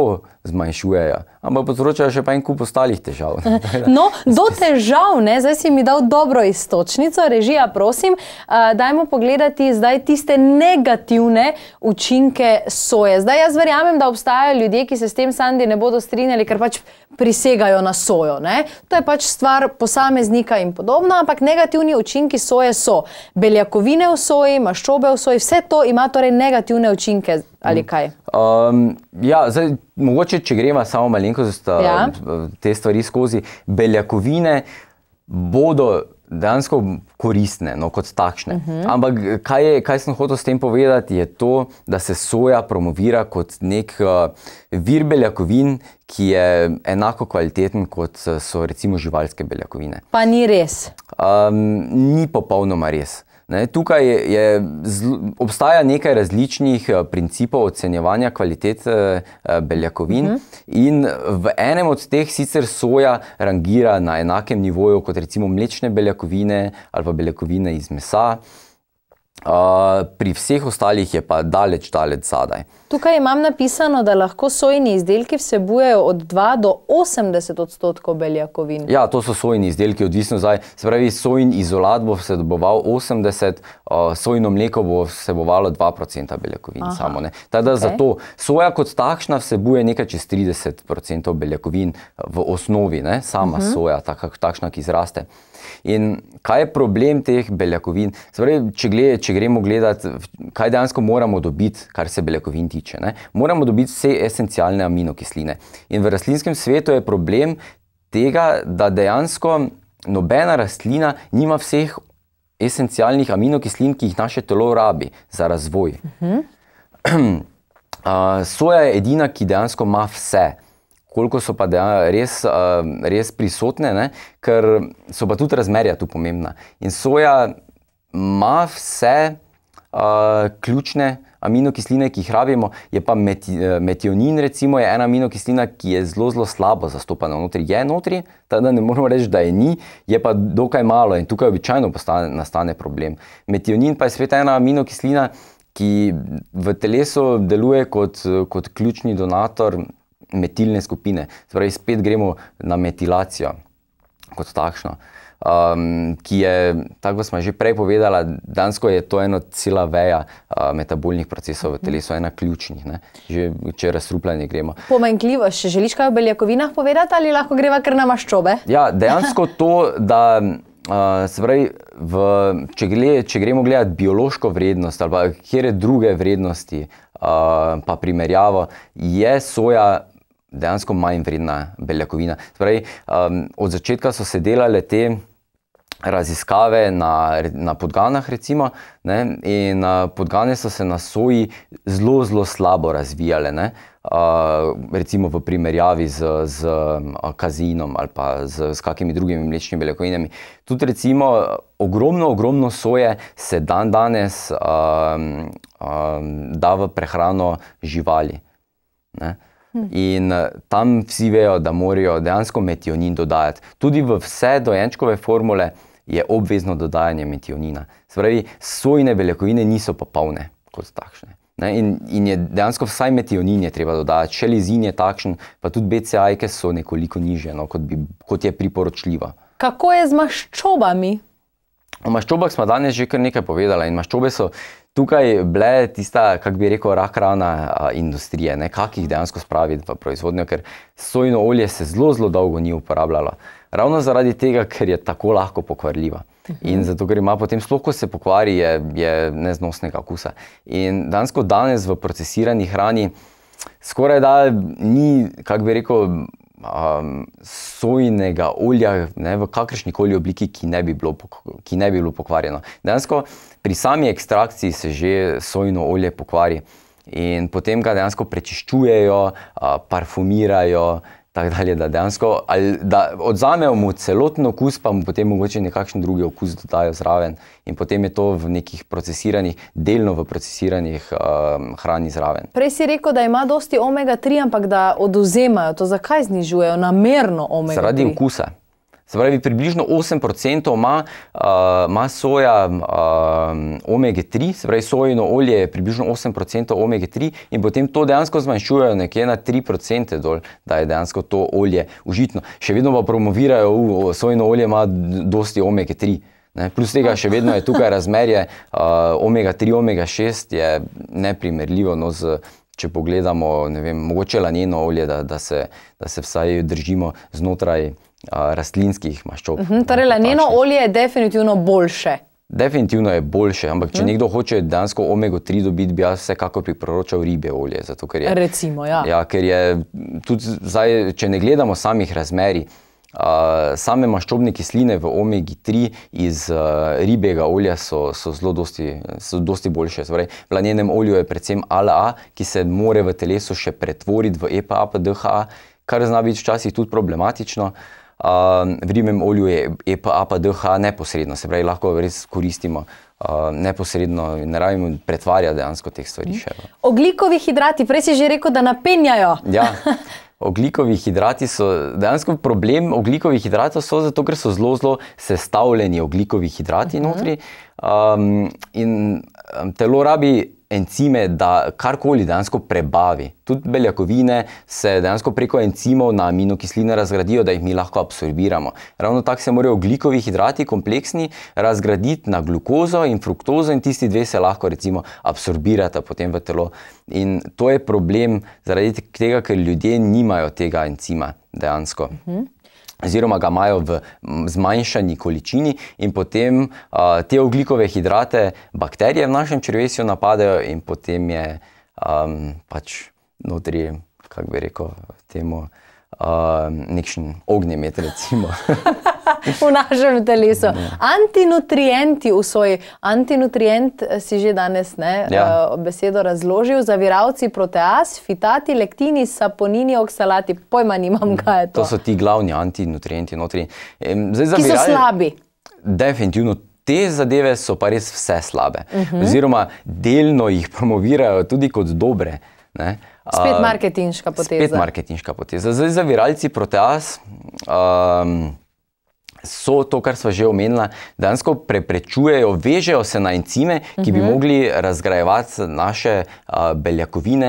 zmanjšujejo, ampak povzročajo še pa en kup ostalih težav. No, do težav, ne, zdaj si mi dal dobro iztočnico, režija, prosim, dajmo pogledati zdaj tiste negativne učinke soje. Zdaj jaz verjamem, da obstajajo ljudje, ki se s tem, Sandi, ne bodo strinjali, ker pač prisegajo na sojo, ne. To je pač stvar posameznika in podobno, ampak negativni učinki soje so beljakovine v soji, maščobe v soji, vse to ima torej negativne učinke, ali kaj? Ja, zdaj, mogoče, če greva samo malenkost te stvari skozi, beljakovine bodo dejansko koristne, no, kot takšne. Ampak kaj sem hotel s tem povedati, je to, da se soja promovira kot nek vir beljakovin, ki je enako kvaliteten, kot so recimo živalske beljakovine. Pa ni res? Ni popolnoma res. Tukaj obstaja nekaj različnih principov ocenjevanja kvalitete beljakovin in v enem od teh sicer soja rangira na enakem nivoju kot recimo mlečne beljakovine ali pa beljakovine iz mesa. Pri vseh ostalih je pa daleč zadaj. Tukaj imam napisano, da lahko sojini izdelki vsebujejo od 2 do 80% beljakovin. Ja, to so sojini izdelki, odvisno zdaj. Se pravi, sojin izolat bo vseboval 80, sojino mleko bo vsebovalo 2% beljakovin samo, ne. Tako da zato soja kot takšna vsebuje nekaj čez 30% beljakovin v osnovi, ne, sama soja, takšna, ki zraste. In kaj je problem teh beljakovin? Se pravi, če gremo gledati, kaj dejansko moramo dobiti, kar se beljakovin tiče, ne? Moramo dobiti vse esencialne aminokisline. In v rastlinskem svetu je problem tega, da dejansko nobena rastlina nima vseh esencialnih aminokislin, ki jih naše telo rabi za razvoj. Soja je edina, ki dejansko ima vse. Koliko so pa res prisotne, ne? Ker so pa tudi razmerja tu pomembna. In soja ima vse ključne aminokisline, ki jih rabimo, je pa metionin recimo je ena aminokislina, ki je zelo slabo zastopana notri. Je notri, tako da ne moramo reči, da je ni, je pa dokaj malo in tukaj običajno nastane problem. Metionin pa je spet ena aminokislina, ki v telesu deluje kot ključni donator metilne skupine. Se pravi, spet gremo na metilacijo kot takšno, ki je, tako smo že prej povedala, dejansko je to ena cela veja metabolnih procesov v telesu, ena ključnih, ne, že če razstrupljanje gremo. Pomanjkljivo, še želiš kaj o beljakovinah povedati ali lahko greva kar na maščobe? Ja, dejansko to, da se pravi, če gremo gledati biološko vrednost ali pa kjer druge vrednosti pa primerjavo, je soja dejansko manj vredna beljakovina. Se pravi, od začetka so se delale te raziskave na podganah recimo, ne, in podgane so se na soji zelo slabo razvijale, ne, recimo v primerjavi z kazeinom ali pa s kakimi drugimi mlečnimi beljakovinami. Tudi recimo ogromno soje se danes da v prehrano živali, ne. In tam vsi vejo, da morajo dejansko metionin dodajati. Tudi v vse dojenčkove formule je obvezno dodajanje metionina. Se pravi, sojine beljakovine niso popolne kot takšne. In je dejansko vsaj metionin je treba dodajati. Še lizin je takšen, pa tudi BCA-jke so nekoliko nižje, no, kot je priporočljivo. Kako je z maščobami? O maščobah smo danes že kar nekaj povedala in maščobe so tukaj bile tista, kako bi rekel, rak rana industrije, ne, kak jih dejansko spraviti v proizvodnjo, ker sojino olje se zelo dolgo ni uporabljalo. Ravno zaradi tega, ker je tako lahko pokvarljiva. In zato, ker ima potem, sploh ko se pokvari, je neznosnega okusa. In dejansko danes v procesirani hrani skoraj da ni, kako bi rekel, sojinega olja, ne, v kakršnikoli obliki, ki ne bi bilo pokvarjeno. Dejansko pri sami ekstrakciji se že sojino olje pokvari in potem ga dejansko prečiščujejo, parfumirajo, tako dalje, da dejansko, da odzamejo mu celoten okus, pa mu potem mogoče nekakšen drugi okus dodajo zraven in potem je to v nekih procesiranih, delno v procesiranih hrani zraven. Prej si rekel, da ima dosti omega 3, ampak da odvzemajo to. Zakaj znižujejo namerno omega 3? Zaradi okusa. Se pravi, približno 8% ima soja omega-3, se pravi, sojino olje je približno 8% omega-3 in potem to dejansko zmanjšujejo nekje na 3% dol, da je dejansko to olje užitno. Še vedno pa promovirajo, sojino olje ima dosti omega-3. Plus tega še vedno je tukaj razmerje omega-3, omega-6 je neprimerljivo, no, če pogledamo, ne vem, mogoče laneno olje, da se vsaj držimo znotraj rastlinskih maščob. Torej, laneno olje je definitivno boljše. Definitivno je boljše, ampak če nekdo hoče dejansko omega-3 dobiti, bi jaz vsekakor priporočal ribje olje. Zato, ker je, recimo, ja. Ja, ker je tudi zdaj, če ne gledamo samih razmerij, same maščobne kisline v omegi-3 iz ribjega olja so dosti boljše. V lanenem olju je predvsem ALA, ki se more v telesu še pretvoriti v EPA, DHA, kar zna biti včasih tudi problematično. V ribjem olju je EPA, DHA neposredno, se pravi, lahko res koristimo neposredno in ne rabimo pretvarjati dejansko teh stvari še. Ogljikovi hidrati, prej si že rekel, da napenjajo. Ja. Oglikovi hidrati so, dejansko problem oglikovih hidratov so zato, ker so zelo sestavljeni oglikovi hidrati notri in telo rabi encime, da karkoli dejansko prebavi. Tudi beljakovine se dejansko preko encimov na aminokisline razgradijo, da jih mi lahko absorbiramo. Ravno tako se morajo oglikovi hidrati kompleksni razgraditi na glukozo in fruktozo in tisti dve se lahko recimo absorbirata potem v telo. In to je problem zaradi tega, ker ljudje nimajo tega encima dejansko. Oziroma ga imajo v zmanjšani količini in potem te oglikove hidrate bakterije v našem črevesju napadajo in potem je pač notri, kako bi rekel, temu nekšen ognjemet recimo. V našem telesu. Antinutrienti v soji. Antinutrient si že danes besedo razložil. Zaviralci proteaz, fitati, lektini, saponini, oksalati. Pojma nimam, kaj je to. To so ti glavni antinutrienti notri. Ki so slabi. Definitivno. Te zadeve so pa res vse slabe. Oziroma delno jih promovirajo tudi kot dobre. Spet marketinška poteza. Spet marketinška poteza. Zdaj zaviralci proteaz so to, kar sva že omenila, dejansko preprečujejo, vežejo se na encime, ki bi mogli razgrajevati naše beljakovine,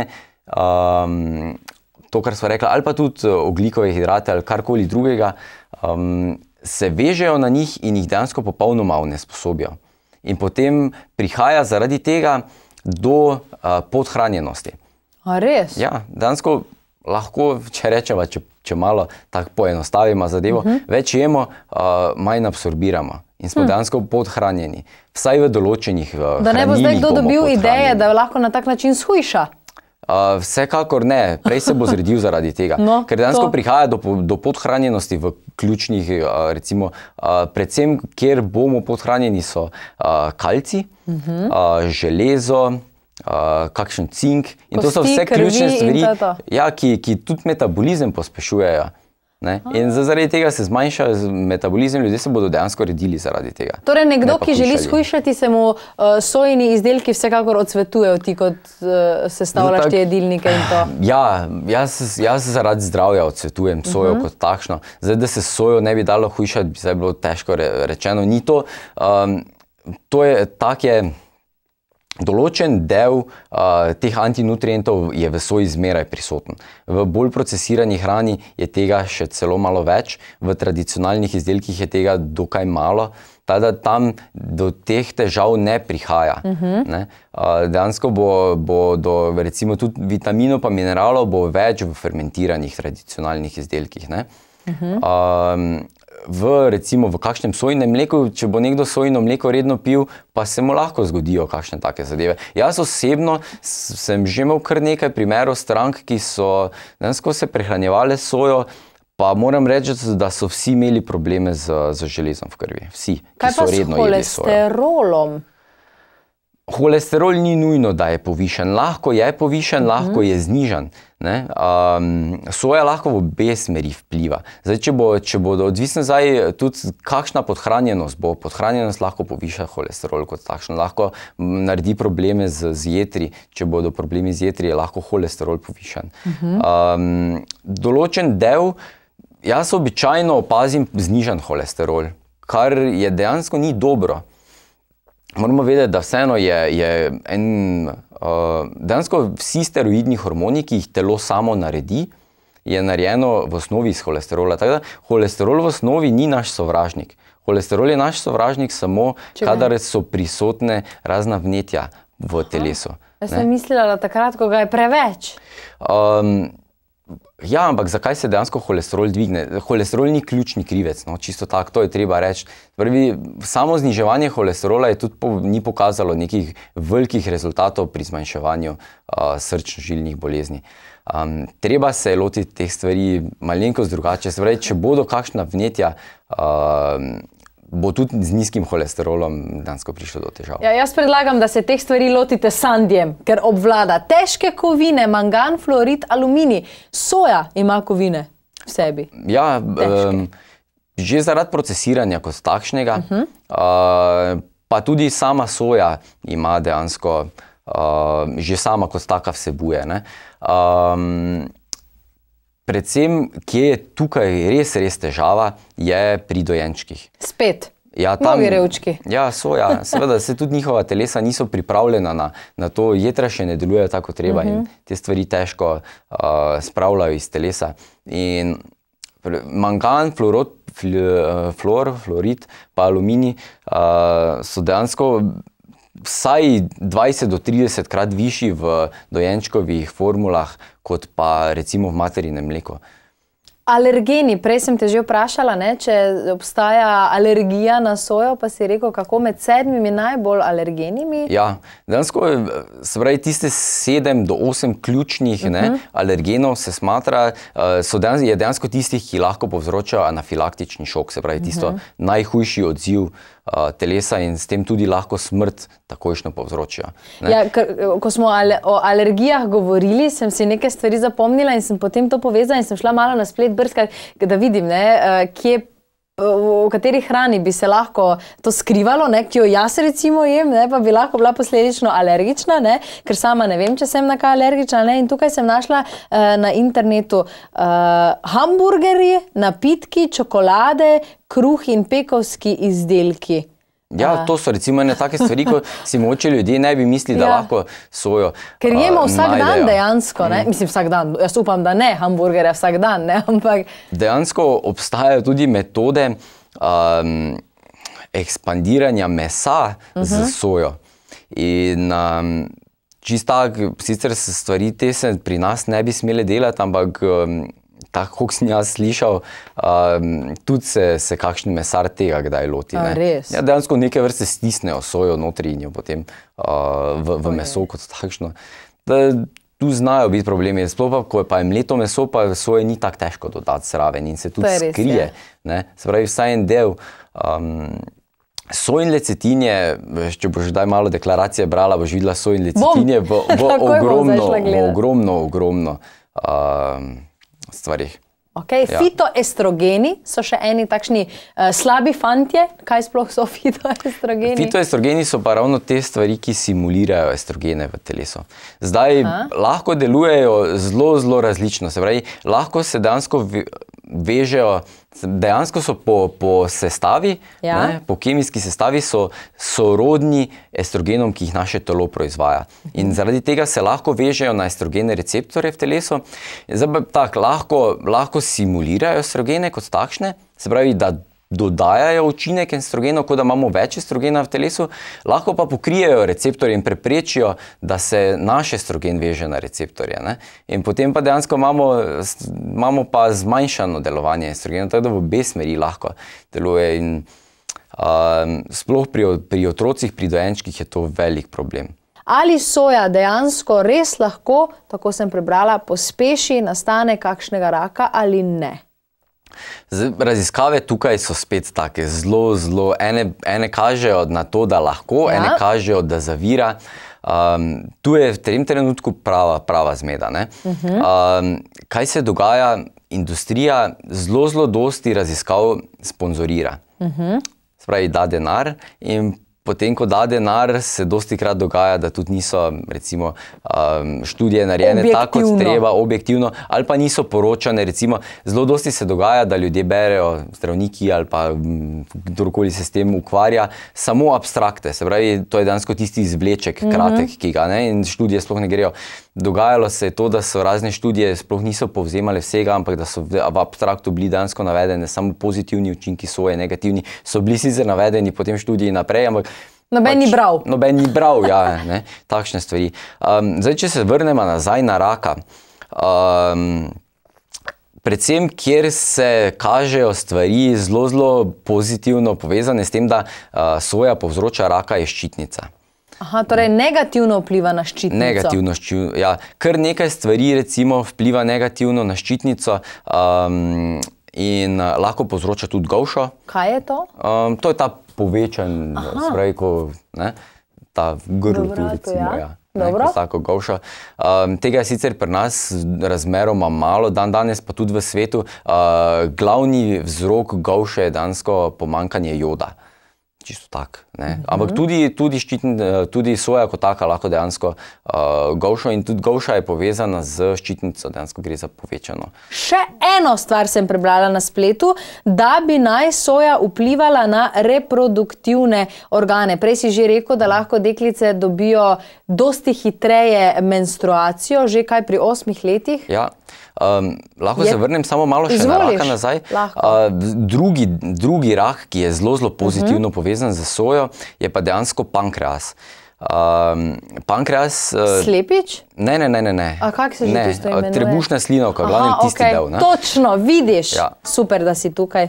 to, kar sva rekla, ali pa tudi oglikove hidrate ali karkoli drugega, se vežejo na njih in jih dejansko popolnoma onesposobijo. In potem prihaja zaradi tega do podhranjenosti. A res? Ja, dejansko lahko, če rečemo, če malo tako poenostavimo zadevo, več jemo, manj absorbiramo in smo dejansko podhranjeni. Vsaj v določenih hranilih bomo podhranjeni. Da ne bo zdaj kdo dobil ideje, da lahko na tak način shujša? Vsekakor ne, prej se bo zredil zaradi tega. Ker dejansko prihaja do podhranjenosti v ključnih, recimo, predvsem, kjer bomo podhranjeni so kalcij, železo, kakšen cink in to so vse ključne stvari, ki tudi metabolizem pospešujejo. In zaradi tega se zmanjša metabolizem, ljudje se bodo dejansko redili zaradi tega. Torej nekdo, ki želi shujšati, se mu sojini izdelki vsekakor odsvetujejo, ti kot sestavljaš te jedilnike in to? Ja, jaz zaradi zdravja odsvetujem sojo kot takšno. Zdaj, da se sojo ne bi dalo hujšati, bi zdaj bilo težko rečeno. Ni to, to je take... Določen del teh antinutrientov je v soji zmeraj prisoten. V bolj procesirani hrani je tega še celo malo več, v tradicionalnih izdelkih je tega dokaj malo, tako da tam do teh težav ne prihaja. Dejansko bo do recimo tudi vitaminov pa mineralov bo več v fermentiranih tradicionalnih izdelkih. Recimo v kakšnem sojinem mleku, če bo nekdo sojino mleko redno pil, pa se mu lahko zgodijo kakšne take zadeve. Jaz osebno sem že imel kar nekaj primerov strank, ki so dejansko se prehranjevale sojo, pa moram reči, da so vsi imeli probleme z železom v krvi. Vsi, ki so redno jedli sojo. Kaj pa s holesterolom? Holesterol ni nujno, da je povišen. Lahko je povišen, lahko je znižan. Soja lahko v obe smeri vpliva. Zdaj, če bo odvisno tudi kakšna podhranjenost bo, podhranjenost lahko poviša holesterol kot takšno, lahko naredi probleme z jetri, če bodo problemi z jetri, je lahko holesterol povišan. Določen del jaz običajno opazim znižan holesterol, kar je dejansko ni dobro. Moramo vedeti, da vseeno dejansko vsi steroidni hormoni, ki jih telo samo naredi, je narejeno v osnovi iz holesterola. Tako da holesterol v osnovi ni naš sovražnik. Holesterol je naš sovražnik samo, kadar so prisotne razna vnetja v telesu. Jaz sem mislila, da takrat, ko ga je preveč. Ja, ampak zakaj se dejansko holesterol dvigne? Holesterol ni ključni krivec, no, čisto tako, to je treba reči. Samo zniževanje holesterola je tudi ni pokazalo nekih velikih rezultatov pri zmanjševanju srčno-žilnih bolezni. Treba se lotiti teh stvari malenkost drugače. Se pravi, če bodo kakšna vnetja, bo tudi z nizkim holesterolom dejansko prišlo do težav. Ja, jaz predlagam, da se teh stvari lotite s sandjem, ker obvlada težke kovine, mangan, fluorid, aluminij. Soja ima kovine v sebi. Ja, že zaradi procesiranja kot takšnega, pa tudi sama soja ima dejansko, že sama kot taka vsebuje. Predvsem, kje je tukaj res težava, je pri dojenčkih. Spet, novi revčki. Ja, soja, seveda se tudi njihova telesa niso pripravljena na to, jetra še ne delujejo tako treba in te stvari težko spravljajo iz telesa. In mangan, fluorid pa aluminij so dejansko vsaj 20 do 30 krat višji v dojenčkovih formulah, kot pa recimo v materinem mleku. Alergeni, prej sem te že vprašala, če obstaja alergija na sojo, pa si rekel, kako med 7 najbolj alergenimi? Ja, dejansko se pravi tiste 7 do 8 ključnih alergenov se smatra, je dejansko tistih, ki lahko povzročajo anafilaktični šok, se pravi tisto najhujši odziv telesa in s tem tudi lahko smrt takojšnjo povzročijo. Ja, ko smo o alergijah govorili, sem si nekaj stvari zapomnila in sem potem to povezala in sem šla malo na splet brskati, da vidim, v kateri hrani bi se lahko to skrivalo, ki jo jaz recimo jem, pa bi lahko bila posledično alergična, ker sama ne vem, če sem na kaj alergična, in tukaj sem našla na internetu hamburgerji, napitki, čokolade, kruh in pekovski izdelki. Ja, to so recimo ene take stvari, ko si mogoče ljudje ne bi mislili, da lahko sojo najdejo. Ker jemo vsak dan dejansko, mislim vsak dan, jaz upam, da ne hamburgerja vsak dan, ampak... Dejansko obstajajo tudi metode ekspandiranja mesa z sojo. In čisto tako, sicer stvari te se pri nas ne bi smele delati, ampak tako, kot sem jaz slišal, tudi se kakšen mesar tega kdaj loti. Res? Ja, dejansko neke vrste stisnejo sojo notri in jo potem v meso kot takšno. Tu znajo biti problemi. Sploh pa, ko je mleto meso, pa soje ni tako težko dodati zraven in se tudi skrije. Se pravi, vsaj en del. Soj in lecetin je, če boš daj malo deklaracije brala, boš videla soj in lecetin je v ogromno stvarih. Fitoestrogeni so še eni takšni slabi fantje. Kaj sploh so fitoestrogeni? Fitoestrogeni so pa ravno te stvari, ki simulirajo estrogene v telesu. Zdaj lahko delujejo zelo različno. Se pravi, lahko se dejansko vežejo, dejansko so po sestavi, po kemijski sestavi so sorodni estrogenom, ki jih naše telo proizvaja. In zaradi tega se lahko vežejo na estrogene receptorje v telesu. Lahko simulirajo estrogene kot takšne, se pravi, da dodajajo učinek estrogenov, kot da imamo več estrogena v telesu, lahko pa pokrijejo receptorje in preprečijo, da se naš estrogen veže na receptorje. In potem pa dejansko imamo pa zmanjšano delovanje estrogena, tako da v obe smeri lahko deluje. In sploh pri otrocih, pri dojenčkih je to velik problem. Ali soja dejansko res lahko, tako sem prebrala, pospeši nastanek kakšnega raka ali ne? Raziskave tukaj so spet take zelo, ene kažejo na to, da lahko, ene kažejo, da zavira. Tu je v tem trenutku prava zmeda. Kaj se dogaja? Industrija zelo dosti raziskav sponzorira. Se pravi, da denar in potem, ko da denar, se dosti krat dogaja, da tudi niso, recimo, študije narejene tako, kot treba, objektivno, ali pa niso poročane. Recimo, zelo dosti se dogaja, da ljudje berejo, zdravniki ali pa kdorkoli se s tem ukvarja, samo abstrakte. Se pravi, to je dejansko tisti izvleček, kratek, ki ga, ne, in študije sploh ne grejo. Dogajalo se je to, da so razne študije sploh niso povzemale vsega, ampak da so v abstraktu bili dejansko navedene samo pozitivni učinki soje, negativni so bili sicer navedeni potem študiji naprej, ampak noben ni bral. Noben ni bral, ja, ne, takšne stvari. Zdaj, če se vrnemo nazaj na raka, predvsem, kjer se kažejo stvari zelo pozitivno povezane s tem, da soja povzroča raka, je ščitnica. Aha, torej negativno vpliva na ščitnico. Negativno, ja. Kar nekaj stvari recimo vpliva negativno na ščitnico in lahko povzroča tudi golšo. Kaj je to? To je ta povečan, spravi, ko ta grl tu recimo, ja. Dobro. Tako golšo. Tega je sicer pri nas razmeroma malo, danes pa tudi v svetu. Glavni vzrok golše je dejansko pomanjkanje joda. Čisto tak. Ampak tudi soja kot taka lahko dejansko golšo in tudi golša je povezana z ščitnico, dejansko gre za povečano. Še eno stvar sem prebrala na spletu, da bi naj soja vplivala na reproduktivne organe. Prej si že rekel, da lahko deklice dobijo dosti hitreje menstruacijo, že kaj pri 8 letih? Ja. Lahko se vrnem samo malo še na raka nazaj. Drugi rak, ki je zelo pozitivno povezan z sojo, je pa dejansko pankreas. Pankreas... Slepič? Ne. A kak se že tisto imenuje? Trebušna slinavka, glavnem tisti del. Točno, vidiš. Super, da si tukaj.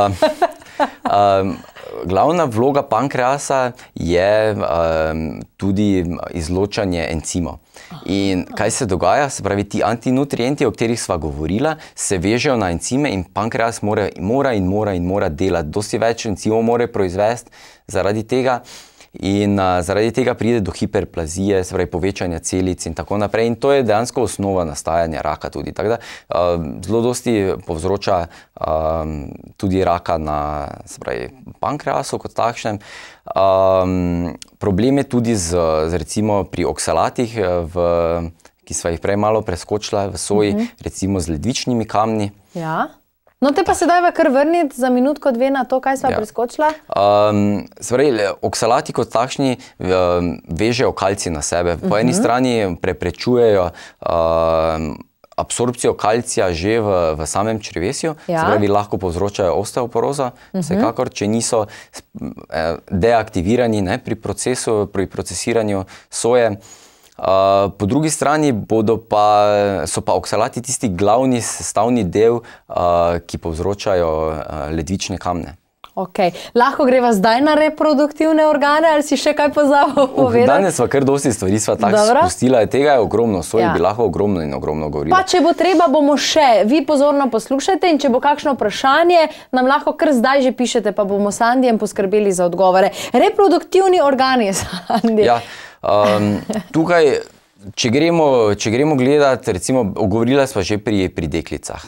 Glavna vloga pankreasa je tudi izločanje encimov. In kaj se dogaja? Se pravi, ti antinutrienti, o katerih sva govorila, se vežejo na encime in pankreas mora delati. Dosti več encimov mora proizvesti zaradi tega. In zaradi tega pride do hiperplazije, se pravi povečanja celic in tako naprej. In to je dejansko osnova nastajanja raka tudi. Tako da zelo dosti povzroča tudi raka na, se pravi, pankreasu kot takšnem. Problem je tudi recimo pri oksalatih, ki sva jih prej malo preskočila v soji, recimo z ledvičnimi kamni. Ja. No, te pa sedaj kar vrniti za minutko, dve na to, kaj sva preskočila? Se pravi, oksalati kot takšni vežejo kalcij na sebe. Po eni strani preprečujejo absorpcijo kalcija že v samem črevesju, se pravi, lahko povzročajo osteoporozo, vsekakor, če niso deaktivirani pri procesiranju soje. Po drugi strani so pa oksalati tisti glavni sestavni del, ki povzročajo ledvične kamne. Lahko greva zdaj na reproduktivne organe, ali si še kaj pozabil povedati? Danes sva kar dosti stvari tako spustila, tega je ogromno, soji bi lahko ogromno in ogromno govorila. Pa če bo treba, bomo še, vi pozorno poslušajte in če bo kakšno vprašanje, nam lahko kar zdaj že pišete, pa bomo s Andijem poskrbeli za odgovore. Reproduktivni organi, Andi. Ja. Tukaj, če gremo gledati, recimo, govorila sva že pri deklicah.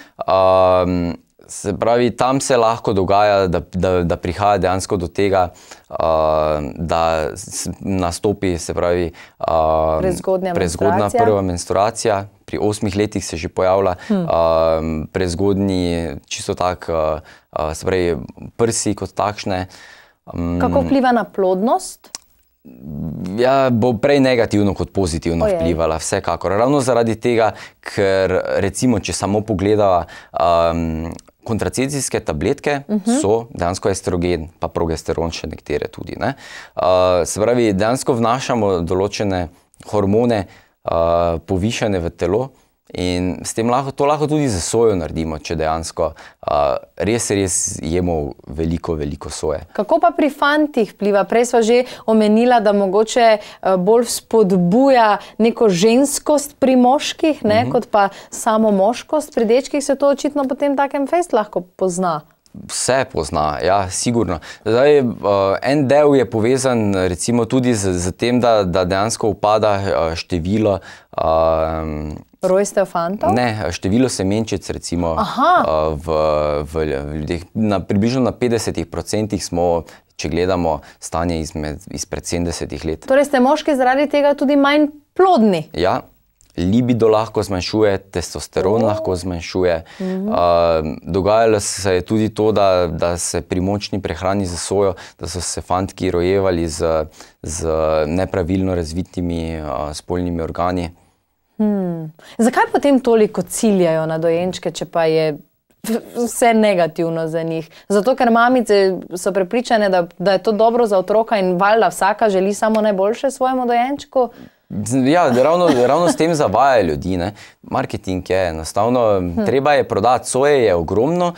Se pravi, tam se lahko dogaja, da prihaja dejansko do tega, da nastopi, se pravi, prezgodnja prva menstruacija. Pri 8 letih se že pojavlja prezgodnji, čisto tak, se pravi, prsi kot takšne. Kako vpliva na plodnost? Ja, bo prej negativno kot pozitivno vplivala, vsekakor. Ravno zaradi tega, ker recimo, če samo pogledava, kontracepcijske tabletke so dejansko estrogen, pa progesteron še nekatere tudi. Se pravi, dejansko vnašamo določene hormone povišane v telo in s tem to lahko tudi z sojo naredimo, če dejansko res jemo veliko soje. Kako pa pri fantih vpliva? Prej sva že omenila, da mogoče bolj spodbuja neko ženskost pri moških, kot pa samo moškost. Pri dečkih se to očitno potem takem fejst lahko pozna. Vse pozna, ja, sigurno. Zdaj, en del je povezan recimo tudi z tem, da dejansko upada število rojstev fantov? Ne, število semenčic recimo v ljudeh. Približno na 50% smo če gledamo stanje izpred 70 let. Torej ste moški zaradi tega tudi manj plodni? Ja. Libido lahko zmanjšuje, testosteron lahko zmanjšuje. Dogajalo se je tudi to, da se pri močni prehrani za sojo, da so se fantki rojevali z nepravilno razvitimi spolnimi organi. Zakaj potem toliko ciljajo na dojenčke, če pa je vse negativno za njih? Zato, ker mamice so prepričane, da je to dobro za otroka in valjda vsaka želi samo najboljše svojemu dojenčku? Ja, ravno s tem zavajajo ljudi, ne. Marketing je enostavno, treba je prodati, soje je ogromno,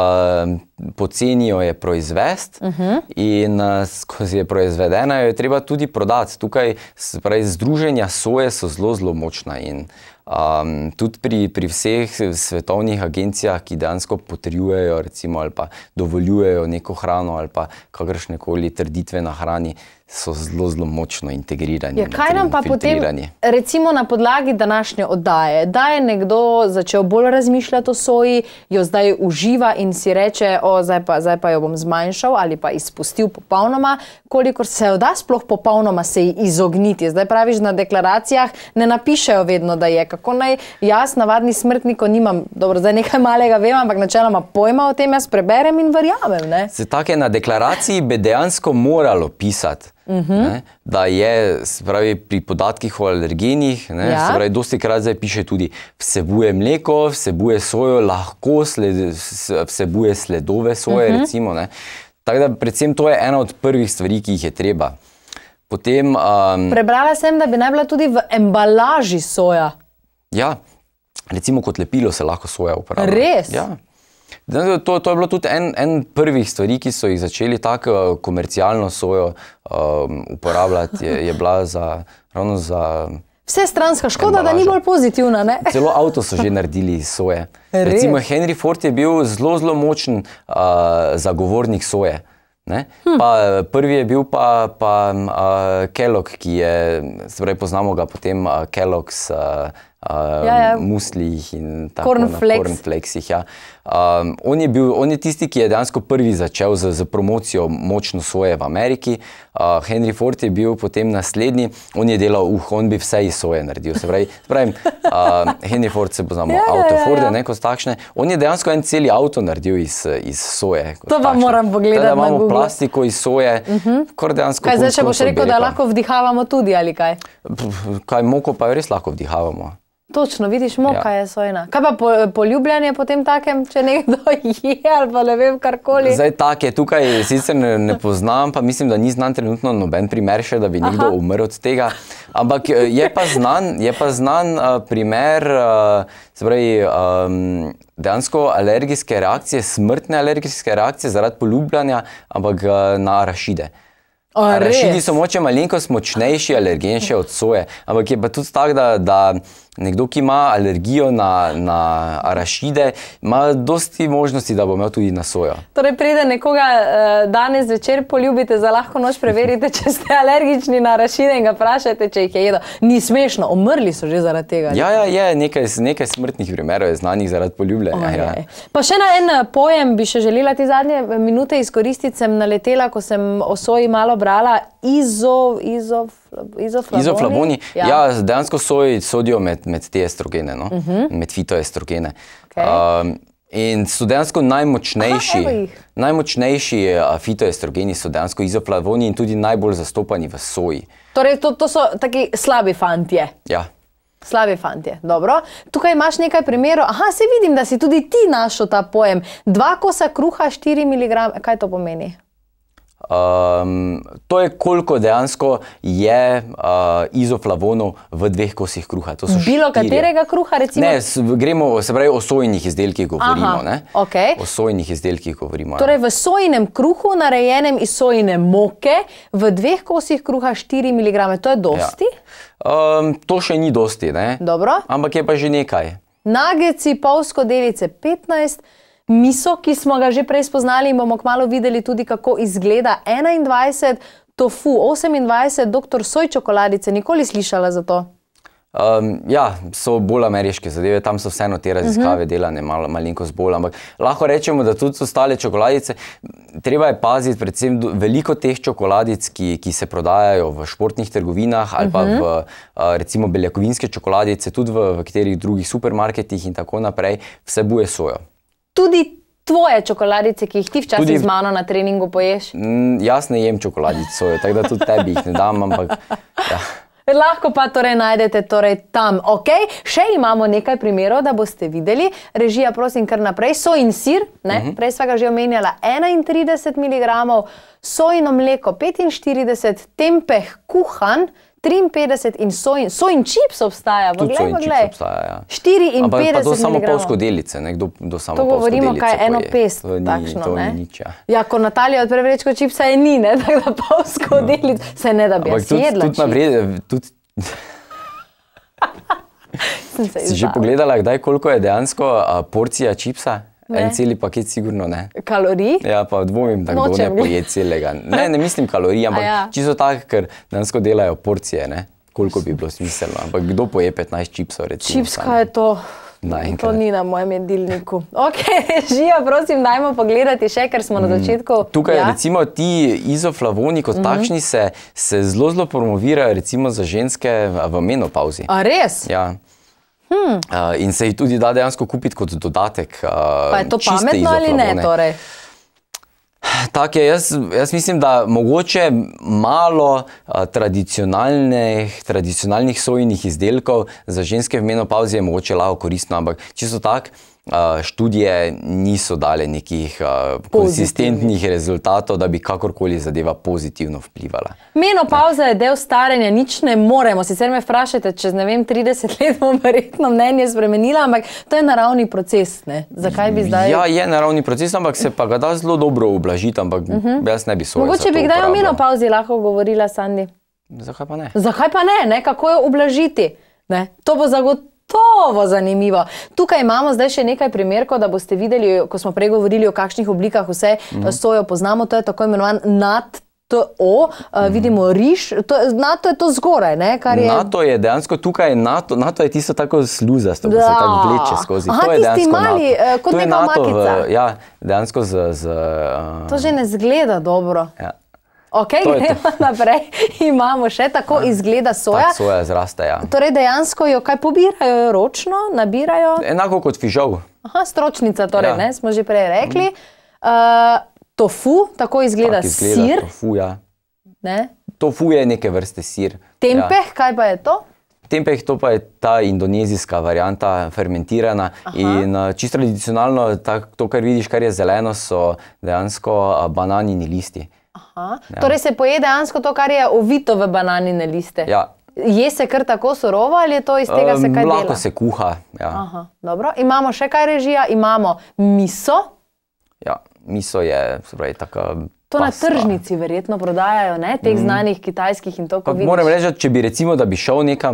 poceni jo je proizvesti in skozi je proizvedena, jo je treba tudi prodati. Tukaj, se pravi, združenja soje so zelo močna in tudi pri vseh svetovnih agencijah, ki dejansko potrjujejo recimo ali pa dovoljujejo neko hrano ali pa kakršnekoli trditve na hrani, so zelo močno integrirani. Kaj nam pa potem, recimo na podlagi današnje oddaje, da je nekdo začel bolj razmišljati o soji, jo zdaj uživa in si reče, zdaj pa jo bom zmanjšal ali pa izpustil popolnoma, kolikor se da sploh popolnoma se ji izogniti. Zdaj praviš, na deklaracijah ne napišejo vedno, da je. Kako naj jaz, navadni smrtnik, ko nimam, dobro, zdaj nekaj malega vem, ampak načeloma pojma o tem jaz preberem in verjamem, ne? Se take na deklaraciji bi dejansko moralo pisati, da je, se pravi, pri podatkih o alergenih, se pravi, dostikrat zdaj piše tudi vsebuje mleko, vsebuje sojo, lahko vsebuje sledove soje, recimo, ne. Tako da predvsem to je ena od prvih stvari, ki jih je treba. Potem... Prebrala sem, da bi naj bila tudi v embalaži soja. Ja, recimo kot lepilo se lahko soja uporablja. Res? Ja. To je bilo tudi en prvih stvari, ki so jih začeli tako komercialno sojo uporabljati, je bila ravno za... Vsestranska škoda, da ni bolj pozitivna, ne? Celo avto so že naredili iz soje. Recimo Henry Ford je bil zelo močen zagovornik soje. Pa prvi je bil pa Kellogg, ki je, se pravi, poznamo ga potem Kellogg's muslih in tako na cornflakesih. On je tisti, ki je dejansko prvi začel z promocijo močno soje v Ameriki. Henry Ford je bil potem naslednji, on je delal, on bi vse iz soje naredil. Se pravi, Henry Ford se poznamo, avto Forde, kot takšne. On je dejansko en celi avto naredil iz soje. To pa moram pogledati na Google. Da imamo plastiko iz soje, kar dejansko... Kaj zdaj, če boš rekel, da lahko vdihavamo tudi, ali kaj? Kaj, moko pa res lahko vdihavamo. Točno, vidiš, moka je sojna. Kaj pa poljubljanje potem takem, če nekdo je ali pa ne vem karkoli? Zdaj tak je, tukaj sicer ne poznam, pa mislim, da ni znan trenutno noben primer še, da bi nekdo umrl od tega. Ampak je pa znan primer, se pravi, dejansko alergijske reakcije, smrtne alergijske reakcije zaradi poljubljanja, ampak na arašide. Arašidi so moče malenkost močnejši alergen še od soje, ampak je pa tudi tako, da nekdo, ki ima alergijo na arašide, ima dosti možnosti, da bo imel tudi na sojo. Torej, preden nekoga danes večer poljubite, za lahko noč preverite, če ste alergični na arašide in ga vprašajte, če jih je jedel. Ni smešno, umrli so že zaradi tega. Ja, je, nekaj smrtnih primerov je znanih zaradi poljubljanja. Pa še na en pojem bi še želela ti zadnje minute izkoristiti, sem naletela, ko sem o soji malo brala, izoflavoni. Ja, dejansko soji sodijo med te estrogene, med fitoestrogene. In so dejansko najmočnejši fitoestrogeni so dejansko izoflavoni in tudi najbolj zastopani v soji. Torej, to so taki slabi fantje. Ja. Slabi fantje, dobro. Tukaj imaš nekaj primerov. Aha, se vidim, da si tudi ti našel ta pojem. 2 kosa kruha, 4 mg. Kaj to pomeni? To je koliko dejansko je izoflavonov v 2 kosih kruha. Bilo katerega kruha, recimo? Ne, gremo, se pravi, o sojnih izdelkih govorimo. O sojnih izdelkih govorimo. Torej, v sojnem kruhu, narejenem iz sojine moke, v 2 kosih kruha 4 mg. To je dosti? To še ni dosti, ne? Dobro. Ampak je pa že nekaj. Nageci, pol skodelice 15, miso, ki smo ga že prej spoznali in bomo kmalu videli tudi, kako izgleda, 21, tofu 28, doktor soj čokoladice, nikoli slišala za to? Ja, so bolj ameriške zadeve, tam so vseeno te raziskave delane malenkost bolj, ampak lahko rečemo, da tudi ostale čokoladice, treba je paziti predvsem veliko teh čokoladic, ki se prodajajo v športnih trgovinah ali pa v recimo beljakovinske čokoladice, tudi v katerih drugih supermarketih in tako naprej, vsebuje sojo. Tudi tvoje čokoladice, ki jih ti včasih z mano na treningu poješ? Jaz ne jem čokoladic sojo, tako da tudi tebi jih ne dam, ampak ja. Lahko pa torej najdete tam. Ok, še imamo nekaj primerov, da boste videli. Režija, prosim, kar naprej. Sojin sir, prej sva ga že omenjala, 31 mg, sojino mleko 45, tempeh kuhan 53 in sojin čips obstaja. Tudi sojin čips obstaja, ja. 54 mg. Ampak pa to samo pol skodelice, kdo samo pol skodelice poje. To govorimo, kaj eno pest takšno, to ni nič, ja. Ja, ko Natalija odpre vrečko čipsa je ni, tako da pol skodelic se ne da bi jaz jedla čips. Si že pogledala, kdaj koliko je dejansko porcija čipsa? En celi paket sigurno ne. Kalorij? Ja, pa dvomim, da kdo ne poje celega. Ne mislim kalorij, ampak čisto tako, ker dejansko delajo porcije, ne? Koliko bi bilo smiselno. Ampak kdo poje 15 čipsov, recimo? Čipska je to. To ni na mojem jedilniku. Ok, Režija, prosim, dajmo pogledati še, ker smo na začetku. Tukaj recimo ti izoflavoni kot takšni se zelo promovirajo recimo za ženske v menopauzi. A res? Ja. In se jih tudi da dejansko kupiti kot dodatek. Pa je to pametno ali ne torej? Tak je, jaz mislim, da mogoče malo tradicionalnih sojinih izdelkov za ženske v menopauzi je mogoče lahko koristno, ampak čisto tak, študije niso dale nekih konsistentnih rezultatov, da bi kakorkoli zadeva pozitivno vplivala. Menopauza je del staranja, nič ne moremo. Sicer me vprašate, čez ne vem 30 let bom verjetno mnenje spremenila, ampak to je naravni proces, ne? Zakaj bi zdaj... Ja, je naravni proces, ampak se pa ga da zelo dobro ublažiti, ampak jaz ne bi soja za to uporabljala. Mogoče bi kdaj o menopauzi lahko govorila, Sandi? Zakaj pa ne? Zakaj pa ne? Kako jo ublažiti? To bo zagotovo zanimivo. Tukaj imamo zdaj še nekaj primerkov, da boste videli, ko smo prej govorili o kakšnih oblikah vse sojo poznamo, to je tako imenovan NATO, vidimo riž, NATO je to zgoraj, ne? NATO je dejansko tukaj, NATO je tisto tako sluzasto, ko se tako vleče skozi. Aha, tisti mali, kot neka makica. Ja, dejansko z... To že ne zgleda dobro. Ja. Ok, gremo naprej. Imamo še tako izgleda soja. Tak soja zraste, ja. Torej dejansko jo kaj pobirajo ročno, nabirajo? Enako kot fižol. Aha, stročnica torej, ne, smo že prej rekli. Tofu, tako izgleda sir. Tofu, ja. Ne? Tofu je neke vrste sir. Tempeh, kaj pa je to? Tempeh, to pa je ta indonezijska varianta, fermentirana. In čisto tradicionalno, to, kar vidiš, kar je zeleno, so dejansko bananini listi. Torej se poje dejansko to, kar je ovito v bananine liste? Ja. Je se kar tako surovo ali je to iz tega se kaj dela? Lahko se kuha, ja. Aha, dobro. Imamo še kaj Režija? Imamo miso. Ja, miso je, se pravi, taka... To na tržnici verjetno prodajajo, ne? Teh znanih kitajskih in to, ko vidiš. Moram reči, če bi recimo, da bi šel nekam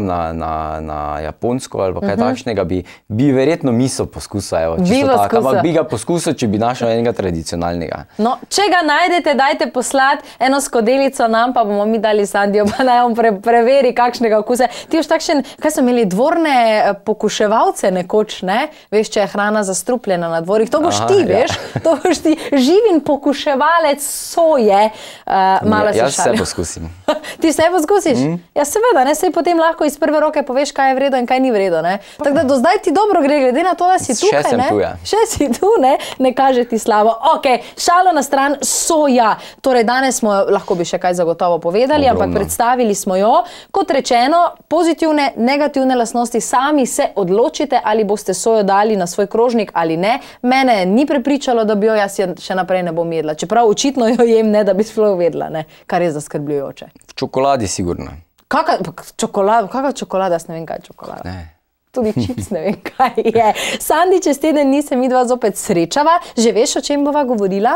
na Japonsko ali kaj takšnega, bi verjetno miso poskusil, ampak bi ga poskusil, če bi našel enega tradicionalnega. No, če ga najdete, dajte poslati eno skodelico nam, pa bomo mi dali Sandijo, pa naj on preveri kakšnega okusa. Ti už takšen, kaj so imeli dvorne pokuševalce nekoč, ne? Veš, če je hrana zastrupljena na dvorih, to boš ti, veš? To boš ti, živin pokuševalec soje, malo se šalim. Jaz vse poskusim. Ti vse poskusiš? Ja, seveda, ne, sej potem lahko iz prve roke poveš, kaj je vredo in kaj ni vredo, ne. Tako da do zdaj ti dobro gre, glede na to, da si tukaj, ne. Še sem tu, ja. Še si tu, ne kaže ti slabo. Ok, šalo na stran, soja. Torej, danes smo, lahko bi še kaj zagotovo povedali, ampak predstavili smo jo. Kot rečeno, pozitivne, negativne lastnosti, sami se odločite, ali boste sojo dali na svoj krožnik ali ne. Mene ni prepričalo, da bi jo jaz še naprej ne bom jedla. Čeprav očitno jo jem, ne, da bi sploh vedela, ne, kar je zaskrbljujoče. V čokoladi sigurno. Kakva čokolada, jaz ne vem, kaj je čokolada. Ne. Tudi čips ne vem, kaj je. Sandi, čez teden dni se midva zopet srečava. Že veš, o čem bova govorila?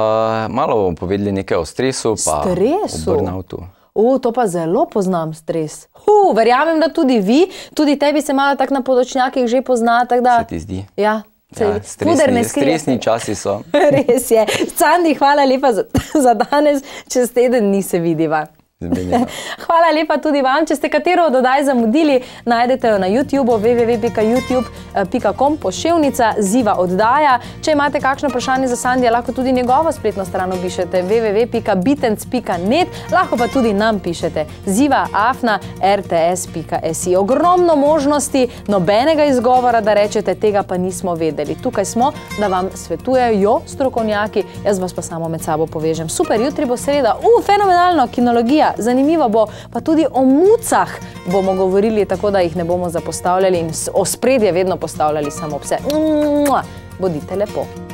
Malo bomo povedali nekaj o stresu, pa o burnoutu. To pa zelo poznam stres. Verjamem, da tudi vi, tudi tebi se malo tak na podočnjakih že pozna, tak da... Se ti zdi? Ja. Ja, stresni časi so. Res je. Sandi, hvala lepa za danes, čez teden dni se vidiva. Z Hvala lepa tudi vam. Če ste katero od oddaj zamudili, najdete jo na YouTubeu www.youtube.com/ziva oddaja. Če imate kakšno vprašanje za Sandija, lahko tudi njegovo spletno stran obišete www.bitenc.net, lahko pa tudi nam pišete ziva@rts.si. Ogromno možnosti, nobenega izgovora, da rečete, tega pa nismo vedeli. Tukaj smo, da vam svetujejo strokovnjaki, jaz vas pa samo med sabo povežem. Super, jutri bo sreda, fenomenalno, kinologija, zanimivo bo, pa tudi o mucah bomo govorili, tako da jih ne bomo zapostavljali in ospredje vedno postavljali samo pse. Bodite lepo.